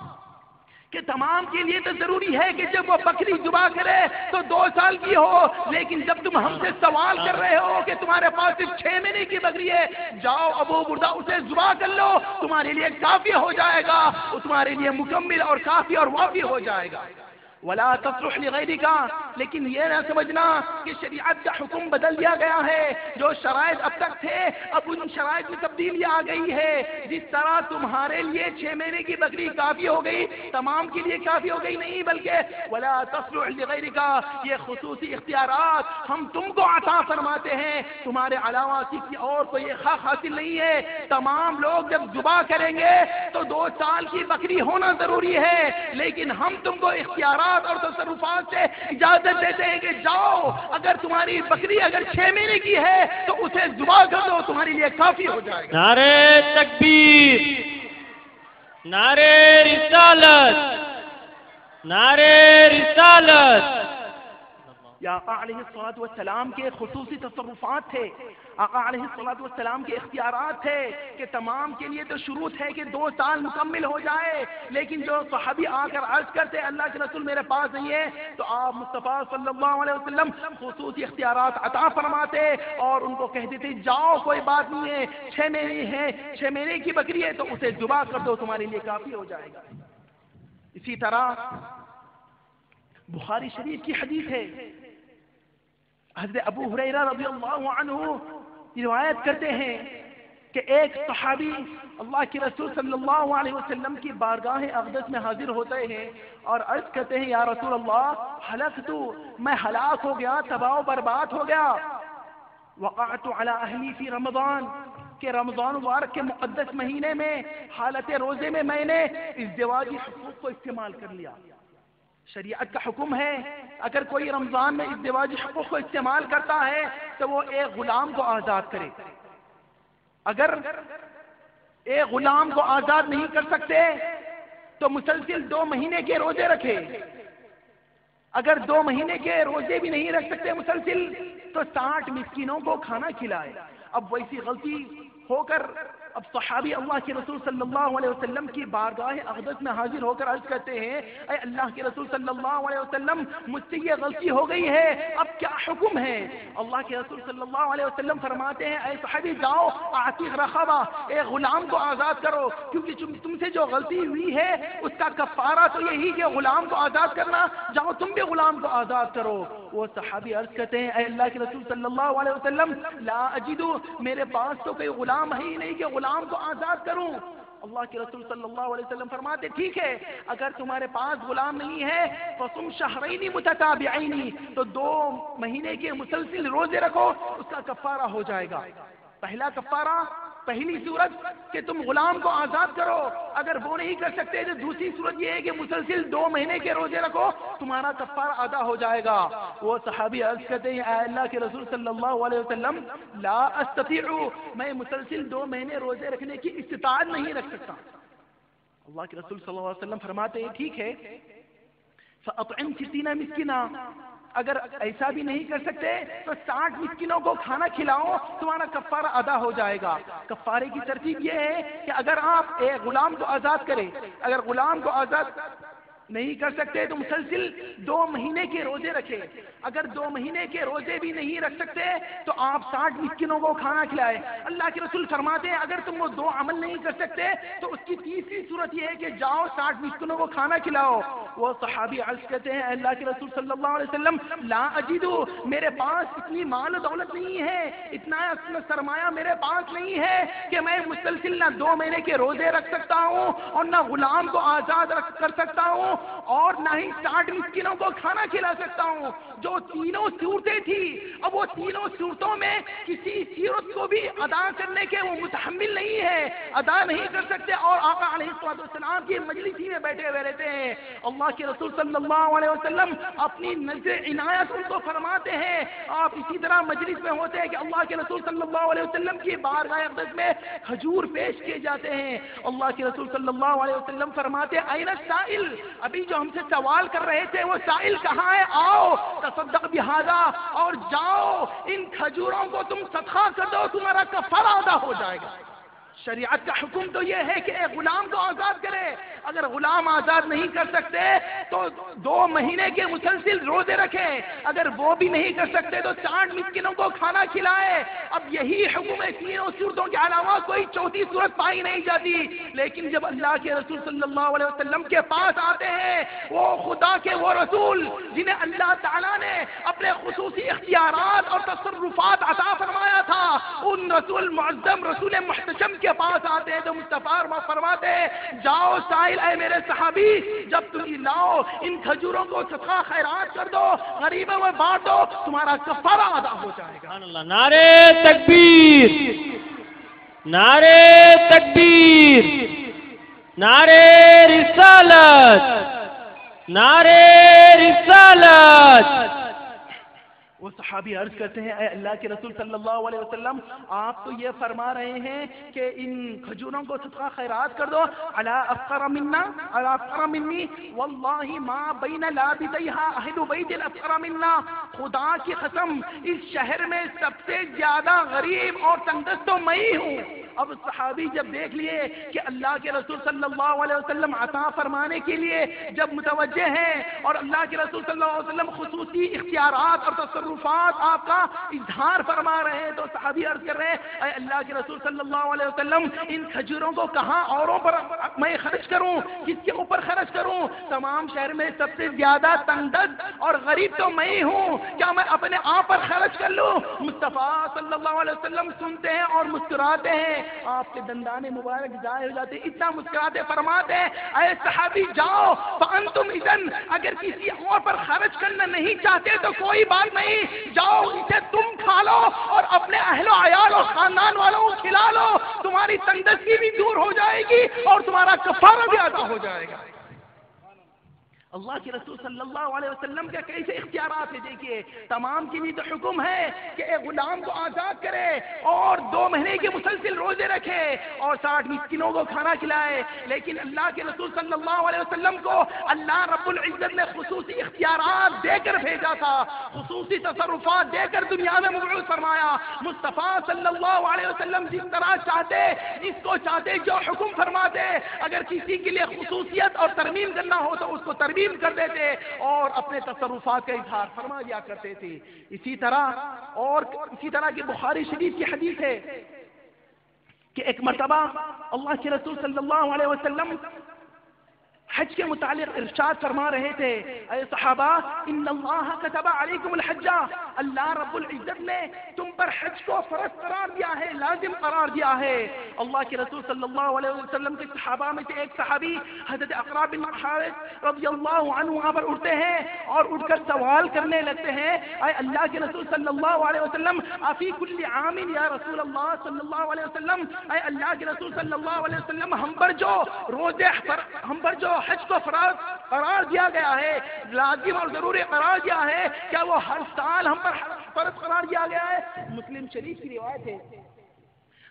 Speaker 7: کہ تمام کے لیے تو ضروری ہے کہ جب وہ بکری ذبح کرے تو دو سال کی ہو، لیکن جب تم ہم سے سوال کر رہے ہو کہ تمہارے پاس صرف چھ مہینے کی بکری ہے، جاؤ ابو بردہ اسے ذبح کر لو، تمہارے لیے کافی ہو جائے گا، وہ تمہارے لیے مکمل اور کافی اور وافی ہو جائے گا۔ ولا تصلح لغیرک، لیکن یہ نہ سمجھنا کہ شریعت کا حکم بدل دیا گیا ہے، جو شرائط اب تک تھے اب ان شرائط میں تبدیلی آ گئی ہے، جس طرح تمہارے لیے چھ مہینے کی بکری کافی ہو گئی تمام کے لیے کافی ہو گئی نہیں، بلکہ ولا تصلح لغیرک، یہ خصوصی اختیارات ہم تم کو عطا فرماتے ہیں، تمہارے علاوہ کسی اور کو یہ حق حاصل نہیں ہے۔ تمام لوگ جب ذبح کریں گے تو دو سال کی بکری ہونا ضروری ہے، لیکن ہم تم کو اختیارات اور تصرفات سے اجازت دیتے ہیں کہ جاؤ اگر تمہاری بکری اگر چھ مہینے کی ہے تو اسے ذبح کر دو، تمہارے لیے کافی ہو جائے گا۔
Speaker 8: نعرے تکبیر، نعرے رسالت، نعرے رسالت۔
Speaker 7: یا آقا علیہ الصلوۃ والسلام کے خصوصی تصرفات تھے، آقا علیہ الصلوۃ والسلام کے اختیارات تھے کہ تمام کے لیے تو شروط ہے کہ دو سال مکمل ہو جائے، لیکن جو صحابی آ کر عرض کرتے اللہ کے رسول میرے پاس نہیں ہے تو آپ مصطفیٰ صلی اللہ علیہ وسلم خصوصی اختیارات عطا فرماتے اور ان کو کہتے تھے جاؤ کوئی بات نہیں ہے، چھ مہینے ہے چھ مہینے کی بکری ہے تو اسے ذبح کر دو، تمہارے لیے کافی ہو جائے گا۔ اسی طرح بخاری شریف کی حدیث ہے، حضرت ابو ہریرہ رضی اللہ عنہ روایت کرتے ہیں کہ ایک صحابی اللہ کے رسول صلی اللہ علیہ وسلم کی بارگاہ اقدس میں حاضر ہوتے ہیں اور عرض کرتے ہیں یا رسول اللہ ہلکت، میں ہلاک ہو گیا، تباہ و برباد ہو گیا، وقعت علی اہلی فی رمضان، کہ رمضان مبارک کے مقدس مہینے میں حالت روزے میں میں نے ازدواجی حقوق کو استعمال کر لیا۔ شریعت کا حکم ہے اگر کوئی رمضان میں ازدواجی حقوق کو استعمال کرتا ہے تو وہ ایک غلام کو آزاد کرے، اگر ایک غلام کو آزاد نہیں کر سکتے تو مسلسل دو مہینے کے روزے رکھے، اگر دو مہینے کے روزے بھی نہیں رکھ سکتے مسلسل تو ساٹھ مسکینوں کو کھانا کھلائے۔ اب ویسی غلطی ہو کر اب صحابی اللہ کے رسول صلی اللہ علیہ وسلم کی بارگاہ اقدس میں حاضر ہو کر عرض کرتے ہیں اے اللہ کے رسول صلی اللہ علیہ وسلم مجھ سے یہ غلطی ہو گئی ہے، اب کیا حکم ہے؟ اللہ کے رسول صلی اللہ علیہ وسلم فرماتے ہیں اے صحابی جاؤ اعتق رقبہ، ایک غلام کو آزاد کرو، کیونکہ تم سے جو غلطی ہوئی ہے اس کا کفارہ تو یہی کہ غلام کو آزاد کرنا، جاؤ تم بھی غلام کو آزاد کرو۔ وہ صحابی عرض کرتے ہیں اے اللہ کے رسول صلی اللہ علیہ وسلم لا اجدو، میرے پاس تو کوئی غلام ہے ہی نہیں کہ غلام کو آزاد کروں۔ اللہ کے رسول صلی اللہ علیہ وسلم فرماتے ٹھیک ہے اگر تمہارے پاس غلام نہیں ہے فصم شہرین متتابعین، تو دو مہینے کے مسلسل روزے رکھو، اس کا کفارہ ہو جائے گا۔ پہلا کفارہ، پہلی صورت کہ تم غلام کو آزاد کرو، اگر وہ نہیں کر سکتے تو دوسری صورت یہ ہے کہ مسلسل دو مہینے کے روزے رکھو، تمہارا کفارہ ادا ہو جائے گا۔ وہ صحابی عرض کرتے ہیں اے اللہ کے رسول صلی اللہ علیہ وسلم لا استطیع، میں مسلسل دو مہینے روزے رکھنے کی استطاعت نہیں رکھ سکتا۔ اللہ کے رسول صلی اللہ علیہ وسلم فرماتے ہیں ٹھیک ہے فاطعم ستین مسکینا، اگر ایسا بھی نہیں کر سکتے تو ساٹھ مسکینوں کو کھانا کھلاؤ، تمہارا کفارہ ادا ہو جائے گا۔ کفارے کی ترتیب یہ ہے کہ اگر آپ ایک غلام کو آزاد کریں، اگر غلام کو آزاد نہیں کر سکتے تو مسلسل دو مہینے کے روزے رکھے. اگر دو مہینے کے روزے بھی نہیں رکھ سکتے تو آپ ساٹھ مسکینوں کو کھانا کھلائے. اللہ کے رسول فرماتے ہیں اگر تم وہ دو عمل نہیں کر سکتے تو اس کی تیسری صورت یہ ہے کہ جاؤ ساٹھ مسکینوں کو کھانا کھلاؤ. وہ صحابی عرض کرتے ہیں اللہ کے رسول صلی اللہ علیہ وسلم لا اجدو، میرے پاس اتنی مال و دولت نہیں ہے، اتنا سرمایہ میرے پاس نہیں ہے کہ میں مسلسل نہ دو مہینے کے روزے رکھ سکتا ہوں اور نہ غلام کو آزاد کر سکتا ہوں اور نہ ہی ساٹھ مسکینوں کو کھانا کھلا سکتا ہوں. جو تینوں صورتیں تھی، اب وہ تینوں صورتوں میں کسی صورت کو بھی ادا کرنے کے وہ متحمل نہیں ہے، ادا نہیں کر سکتے اور آقا علیہ الصلوۃ والسلام کی مجلس ہی میں بیٹھے ہوئے رہتے ہیں. اللہ کے رسول صلی اللہ علیہ وسلم اپنی نظر عنایت ان کو فرماتے ہیں. آپ اسی طرح مجلس میں ہوتے ہیں کہ اللہ کے رسول صلی اللہ علیہ وسلم کی بارگاہ اقدس میں کھجور پیش کیے جاتے ہیں. اللہ کے رسول صلی اللہ علیہ وسلم فرماتے ہیں این السائل، ابھی جو ہم سے سوال کر رہے تھے وہ سائل کہاں ہے، آؤ تصدق بہذا، اور جاؤ ان کھجوروں کو تم صدقہ کر دو، تمہارا کفارہ ادا ہو جائے گا. شریعت کا حکم تو یہ ہے کہ ایک غلام کو آزاد کرے. اگر غلام آزاد نہیں کر سکتے تو دو مہینے کے مسلسل روزے رکھے. اگر وہ بھی نہیں کر سکتے تو ساٹھ مسکینوں کو کھانا کھلائے. اب یہی حکم ہے، تینوں صورتوں کے علاوہ کوئی چوتھی صورت پائی نہیں جاتی. لیکن جب اللہ کے رسول صلی اللہ علیہ وسلم کے پاس آتے ہیں وہ خدا کے وہ رسول جنہیں اللہ تعالیٰ نے اپنے خصوصی اختیارات اور تصرفات عطا فرمایا تھا، ان رسول معظم رسول محتشم کے پاس آتے ہیں تو مصطفیٰ فرماتے ہیں جاؤ سائل، اے میرے صحابی جب تم لاؤ ان کھجوروں کو صدقہ خیرات کر دو، غریبوں میں بانٹ دو، تمہارا کفارہ ادا ہو جائے گا.
Speaker 8: سبحان اللہ. نعرے تکبیر، نعرے تکبیر، نعرے رسالت، نعرے رسالت.
Speaker 7: وہ صحابی عرض کرتے ہیں اے اللہ کے رسول صلی اللہ علیہ وسلم آپ تو یہ فرما رہے ہیں کہ ان کھجوروں کو صدقہ خیرات کر دو. الا افقر منا الا افقر منی واللہ ما بین لابتیہا اہل بیت الافقر منا، خدا کی قسم اس شہر میں سب سے زیادہ غریب اور تنگدست تو میں ہی ہوں. اب صحابی جب دیکھ لیے کہ اللہ کے رسول صلی اللہ علیہ وسلم عطا فرمانے کے لیے جب متوجہ ہیں اور اللہ کے رسول صلی اللہ علیہ وسلم خصوصی اختیارات اور تصرفات آپ کا اظہار فرما رہے ہیں تو صحابی عرض کر رہے ہیں اے اللہ کے رسول صلی اللہ علیہ وسلم ان کھجوروں کو کہاں اوروں پر میں خرچ کروں، کس کے اوپر خرچ کروں؟ تمام شہر میں سب سے زیادہ تنگدست اور غریب تو میں ہی ہوں، کیا میں اپنے آپ پر خرچ کر لوں؟ مصطفیٰ صلی اللہ علیہ وسلم سنتے ہیں اور مسکراتے ہیں. آپ کے دندان مبارک ظاہر ہو جاتے ہیں، اتنا مسکراتے فرماتے ہیں اے صحابی جاؤ فانتم اذن، اگر کسی اور پر خرچ کرنا نہیں چاہتے تو کوئی بات نہیں، جاؤ اسے تم کھا لو اور اپنے اہل و عیال اور خاندان والوں کو کھلا لو، تمہاری تنگدستی بھی دور ہو جائے گی اور تمہارا کفارہ بھی ادا ہو جائے گا. اللہ کے رسول صلی اللہ علیہ وسلم کے کیسے اختیارات ہیں دیکھیے. تمام کی بھی تو حکم ہے کہ ایک غلام کو آزاد کرے اور دو مہینے کے مسلسل روزے رکھے اور ساٹھ مسکینوں کو کھانا کھلائے. لیکن اللہ کے رسول صلی اللہ علیہ وسلم کو اللہ رب العزت نے خصوصی اختیارات دے کر بھیجا تھا، خصوصی تصرفات دے کر دنیا میں مبعوث فرمایا. مصطفیٰ صلی اللہ علیہ وسلم جس طرح چاہتے جس کو چاہتے جو حکم فرماتے، اگر کسی کے لیے خصوصیت اور ترمیم کرنا ہو تو اس کو ترمیم کر دیتے اور اپنے تصرفات کا اظہار فرما دیا کرتے تھے. اسی طرح اور اسی طرح کی بخاری شریف کی حدیث ہے کہ ایک مرتبہ اللہ کے رسول صلی اللہ علیہ وسلم حج کے متعلق ارشاد فرما رہے تھے اے صحابہ ان اللہ کتب علیکم الحج، اللہ رب العزت نے تم پر حج کو فرض قرار دیا ہے، لازم قرار دیا ہے. اللہ کے رسول صلی اللہ علیہ وسلم کے صحابہ میں سے ایک صحابی حضرت اقرا بن حارث رضی اللہ عنہ وہاں پر اٹھتے ہیں اور اٹھ کر سوال کرنے لگتے ہیں اے اللہ کے رسول صلی اللہ علیہ وسلم افی کل عام یا رسول اللہ صلی اللہ علیہ وسلم، اے اللہ کے رسول صلی اللہ علیہ وسلم ہم پر جو روزے ہم پر جو حج کو فرض قرار دیا گیا ہے، لازم اور ضروری قرار دیا ہے، کیا وہ ہر سال ہم پر فرض قرار دیا گیا ہے؟ مسلم شریف کی روایت ہے.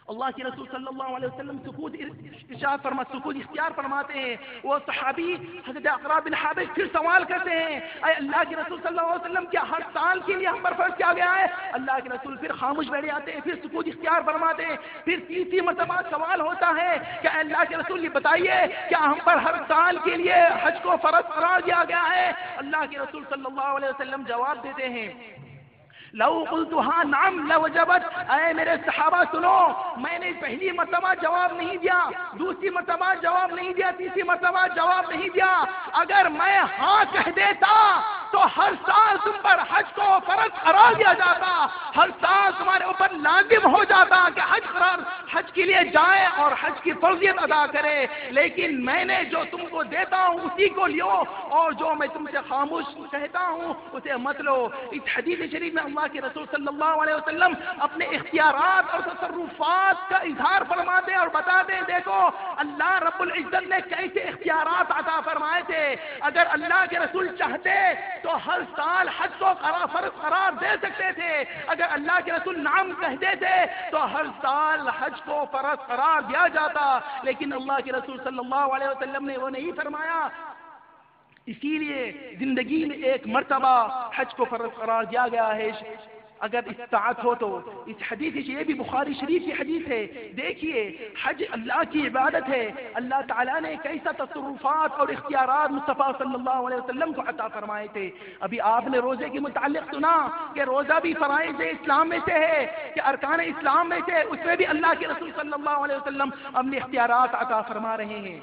Speaker 7: اللہ کے رسول صلی اللہ علیہ وسلم سکوت ارشاد فرما سکوت اختیار فرماتے ہیں. وہ صحابی حضرت اقرا بن حابس پھر سوال کرتے ہیں اے اللہ کے رسول صلی اللہ علیہ وسلم کیا ہر سال کے لیے ہم پر فرض کیا گیا ہے؟ اللہ کے رسول پھر خاموش بیٹھ جاتے ہیں, پھر سکوت اختیار فرماتے ہیں. پھر تیسری مرتبہ سوال ہوتا ہے کہ اے اللہ کے رسول یہ بتائیے کیا ہم پر ہر سال کے لیے حج کو فرض قرار دیا گیا ہے؟ اللہ کے رسول صلی اللہ علیہ وسلم جواب دیتے ہیں لو قلتها نعم لوجبت. اے میرے صحابہ سنو, میں نے پہلی مرتبہ جواب نہیں دیا, دوسری مرتبہ جواب نہیں دیا, تیسری مرتبہ جواب نہیں دیا. اگر میں ہاں کہہ دیتا تو ہر سال تم پر حج کو فرض قرار دیا جاتا, ہر سال تمہارے اوپر لازم ہو جاتا کہ حج قرار حج کے لیے جائے اور حج کی فرضیت ادا کرے. لیکن میں نے جو تم کو دیتا ہوں اسی کو لیو, اور جو میں تم سے خاموش کہتا ہوں اسے مت لو. اس حدیث شریف میں اللہ کے رسول صلی اللہ علیہ وسلم اپنے اختیارات اور تصرفات کا اظہار فرماتے اور بتاتے ہیں دیکھو اللہ رب العزت نے کیسے اختیارات عطا فرمائے تھے. اگر اللہ کے رسول چاہتے تو ہر سال حج کو فرض قرار دے سکتے تھے. اگر اللہ کے رسول نام کہتے تھے تو ہر سال حج کو فرض قرار دیا جاتا. لیکن اللہ کے رسول صلی اللہ علیہ وسلم نے وہ نہیں فرمایا. اسی لیے زندگی میں ایک مرتبہ حج کو فرض قرار دیا گیا ہے. اگر استطاعت ہو تو اس حدیث سے, یہ بھی بخاری شریف کی حدیث ہے. دیکھیے حج اللہ کی عبادت ہے. اللہ تعالیٰ نے کیسا تصرفات اور اختیارات مصطفیٰ صلی اللہ علیہ وسلم کو عطا فرمائے تھے. ابھی آپ نے روزے کے متعلق سنا کہ روزہ بھی فرائض اسلام میں سے ہے, کہ ارکان اسلام میں سے, اس میں بھی اللہ کے رسول صلی اللہ علیہ وسلم اپنے اختیارات عطا فرما رہے ہیں.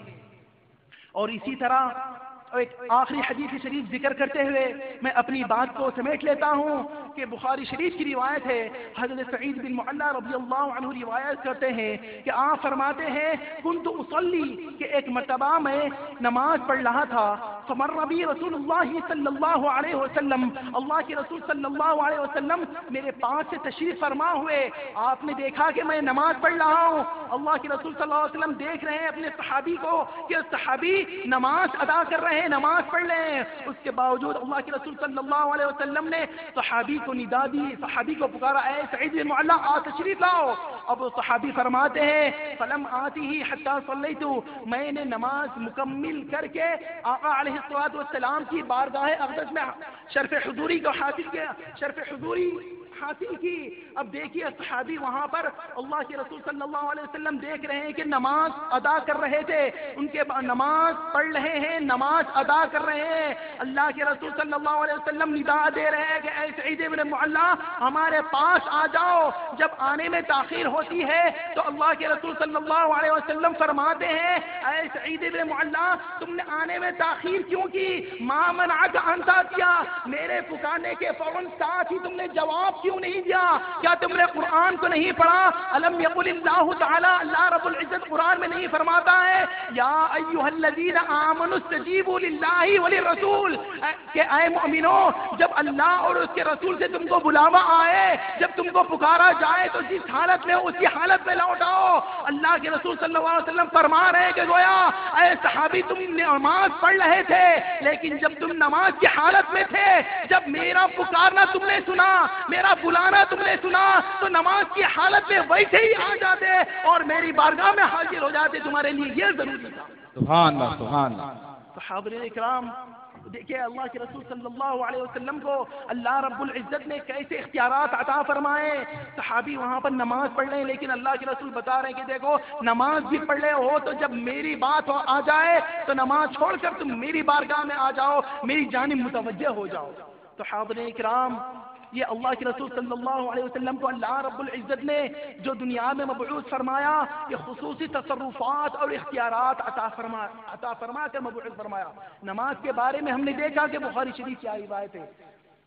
Speaker 7: اور اسی طرح ایک آخری حدیث شریف ذکر کرتے ہوئے میں اپنی بات کو سمیٹ لیتا ہوں کہ بخاری شریف کی روایت ہے. حضرت سعید بن معلا رضی اللہ عنہ روایت کرتے ہیں کہ آپ فرماتے ہیں کنت اصلی, کہ ایک مرتبہ میں نماز پڑھ رہا تھا. فمر بی رسول اللہ صلی اللہ علیہ وسلم, اللہ کے رسول صلی اللہ علیہ وسلم میرے پاس سے تشریف فرما ہوئے. آپ نے دیکھا کہ میں نماز پڑھ رہا ہوں. اللہ کے رسول صلی اللہ علیہ وسلم دیکھ رہے ہیں اپنے صحابی کو کہ صحابی نماز ادا کر رہے ہیں, نماز پڑھ لیں. اس کے باوجود اللہ کے رسول صلی اللہ علیہ وسلم نے صحابی کو ندا دی, صحابی کو پکارا اے سعید بن معلا آ تشریف لاؤ. اب وہ صحابی فرماتے ہیں فلم آتی ہی حتی صلیت, میں نے نماز مکمل کر کے آقا علیہ الصلوۃ والسلام کی بارگاہ اقدس میں شرف حضوری کو حاصل کیا, شرف حضوری حاصل کی. اب دیکھیے صحابی وہاں پر اللہ کے رسول صلی اللہ علیہ وسلم دیکھ رہے ہیں کہ نماز ادا کر رہے تھے, ان کے نماز پڑھ رہے ہیں, نماز ادا کر رہے ہیں. اللہ کے رسول صلی اللہ علیہ وسلم ندا دے رہے ہیں کہ اے سعید بن معلا ہمارے پاس آ جاؤ. جب آنے میں تاخیر ہوتی ہے تو اللہ کے رسول صلی اللہ علیہ وسلم فرماتے ہیں اے سعید بن معلا تم نے آنے میں تاخیر کیوں کی؟ ما منعک ان تأتیا, میرے پکارنے کے فوراً ساتھ ہی تم نے جواب کیوں نہیں دیا؟ کیا تم نے قرآن کو نہیں پڑھا؟ الم یقل اللہ تعالی, اللہ رب العزت قرآن میں نہیں فرماتا ہے یا ایھا الذین آمنوا استجیبوا للہ وللرسول, کہ اے مومنو جب اللہ اور اس کے رسول سے تم کو بلاوا آئے, جب تم کو پکارا جائے تو جس حالت میں اسی حالت میں لوٹ آؤ. اللہ کے رسول صلی اللہ علیہ وسلم فرما رہے ہیں کہ گویا اے صحابی تم نماز پڑھ رہے تھے, لیکن جب تم نماز کی حالت میں تھے, جب میرا پکارنا تم نے سنا, میرا بلانا تم نے سنا, تو نماز کی حالت میں ویسے ہی آ جاتے اور میری بارگاہ میں حاضر ہو جاتے. تمہارے لیے یہ ضروری تھا.
Speaker 2: سبحان اللہ سبحان اللہ.
Speaker 7: صحابہ اکرام دیکھیں اللہ کے رسول صلی اللہ علیہ وسلم کو اللہ رب العزت نے کیسے اختیارات عطا فرمائے. صحابی وہاں پر نماز پڑھ رہے ہیں, لیکن اللہ کے رسول بتا رہے ہیں کہ دیکھو نماز بھی پڑھ رہے ہو تو جب میری بات آ جائے تو نماز چھوڑ کر تم میری بارگاہ میں آ جاؤ, میری جانب متوجہ ہو جاؤ. صحابہ اکرام یہ اللہ کے رسول صلی اللہ علیہ وسلم کو اللہ رب العزت نے جو دنیا میں مبعوث فرمایا, یہ خصوصی تصرفات اور اختیارات عطا فرما عطا فرما کر مبعوث فرمایا. نماز کے بارے میں ہم نے دیکھا کہ بخاری شریف کی روایت ہے,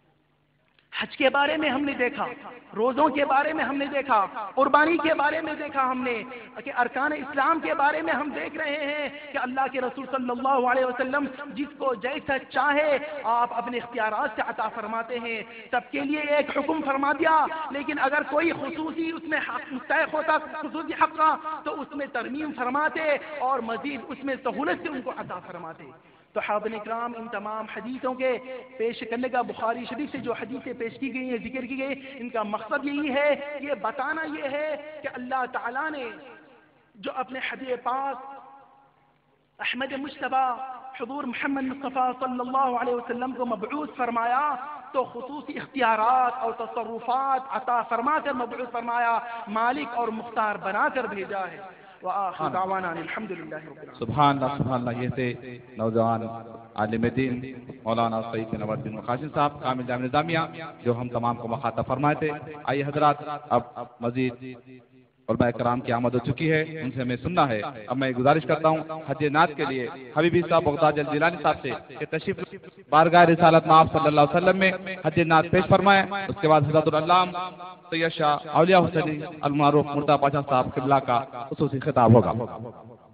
Speaker 7: حج کے بارے میں ہم نے دیکھا, روزوں کے بارے میں ہم نے دیکھا, قربانی کے بارے میں دیکھا ہم نے, کہ ارکان اسلام کے بارے میں ہم دیکھ رہے ہیں کہ اللہ کے رسول صلی اللہ علیہ وسلم جس کو جیسا چاہے آپ اپنے اختیارات سے عطا فرماتے ہیں. سب کے لیے ایک حکم فرما دیا, لیکن اگر کوئی خصوصی اس میں حق مستحق ہوتا, خصوصی حق کا, تو اس میں ترمیم فرماتے اور مزید اس میں سہولت سے ان کو عطا فرماتے. تو حاضرین اکرام ان تمام حدیثوں کے پیش کرنے کا بخاری شریف سے جو حدیثیں پیش کی گئی ہیں ذکر کی گئی ان کا مقصد یہی ہے یہ بتانا یہ ہے کہ اللہ تعالیٰ نے جو اپنے حبیب پاک احمد مجتبی حضور محمد مصطفیٰ صلی اللہ علیہ وسلم کو مبعوث فرمایا تو خصوصی اختیارات اور تصرفات عطا فرما کر مبعوث فرمایا، مالک اور مختار بنا کر بھیجا ہے۔ وآخر دعوانا الحمدللہ رب العالمین۔
Speaker 2: سبحان اللہ سبحان اللہ۔ یہ تھے نوجوان عالم دین مولانا سعید بن نور الدین مقاصد صاحب کامل جامع نظامیہ جو ہم تمام کو مخاطب فرمائے تھے۔ آئیے حضرات اب مزید علماء کرام کی آمد ہو چکی ہے، ان سے ہمیں سننا ہے۔ اب میں گزارش کرتا ہوں حج نعت کے لیے حبیبی صاحب بغداد الجیلانی صاحب سے کہ تشریف بارگاہ رسالت مآب صلی اللہ علیہ وسلم میں حج نعت پیش فرمائیں۔ اس کے بعد حضرت العلام سید شاہ اولیاء حسینی المعروف مرتضی پاشا صاحب قبلہ کا خصوصی خطاب ہوگا۔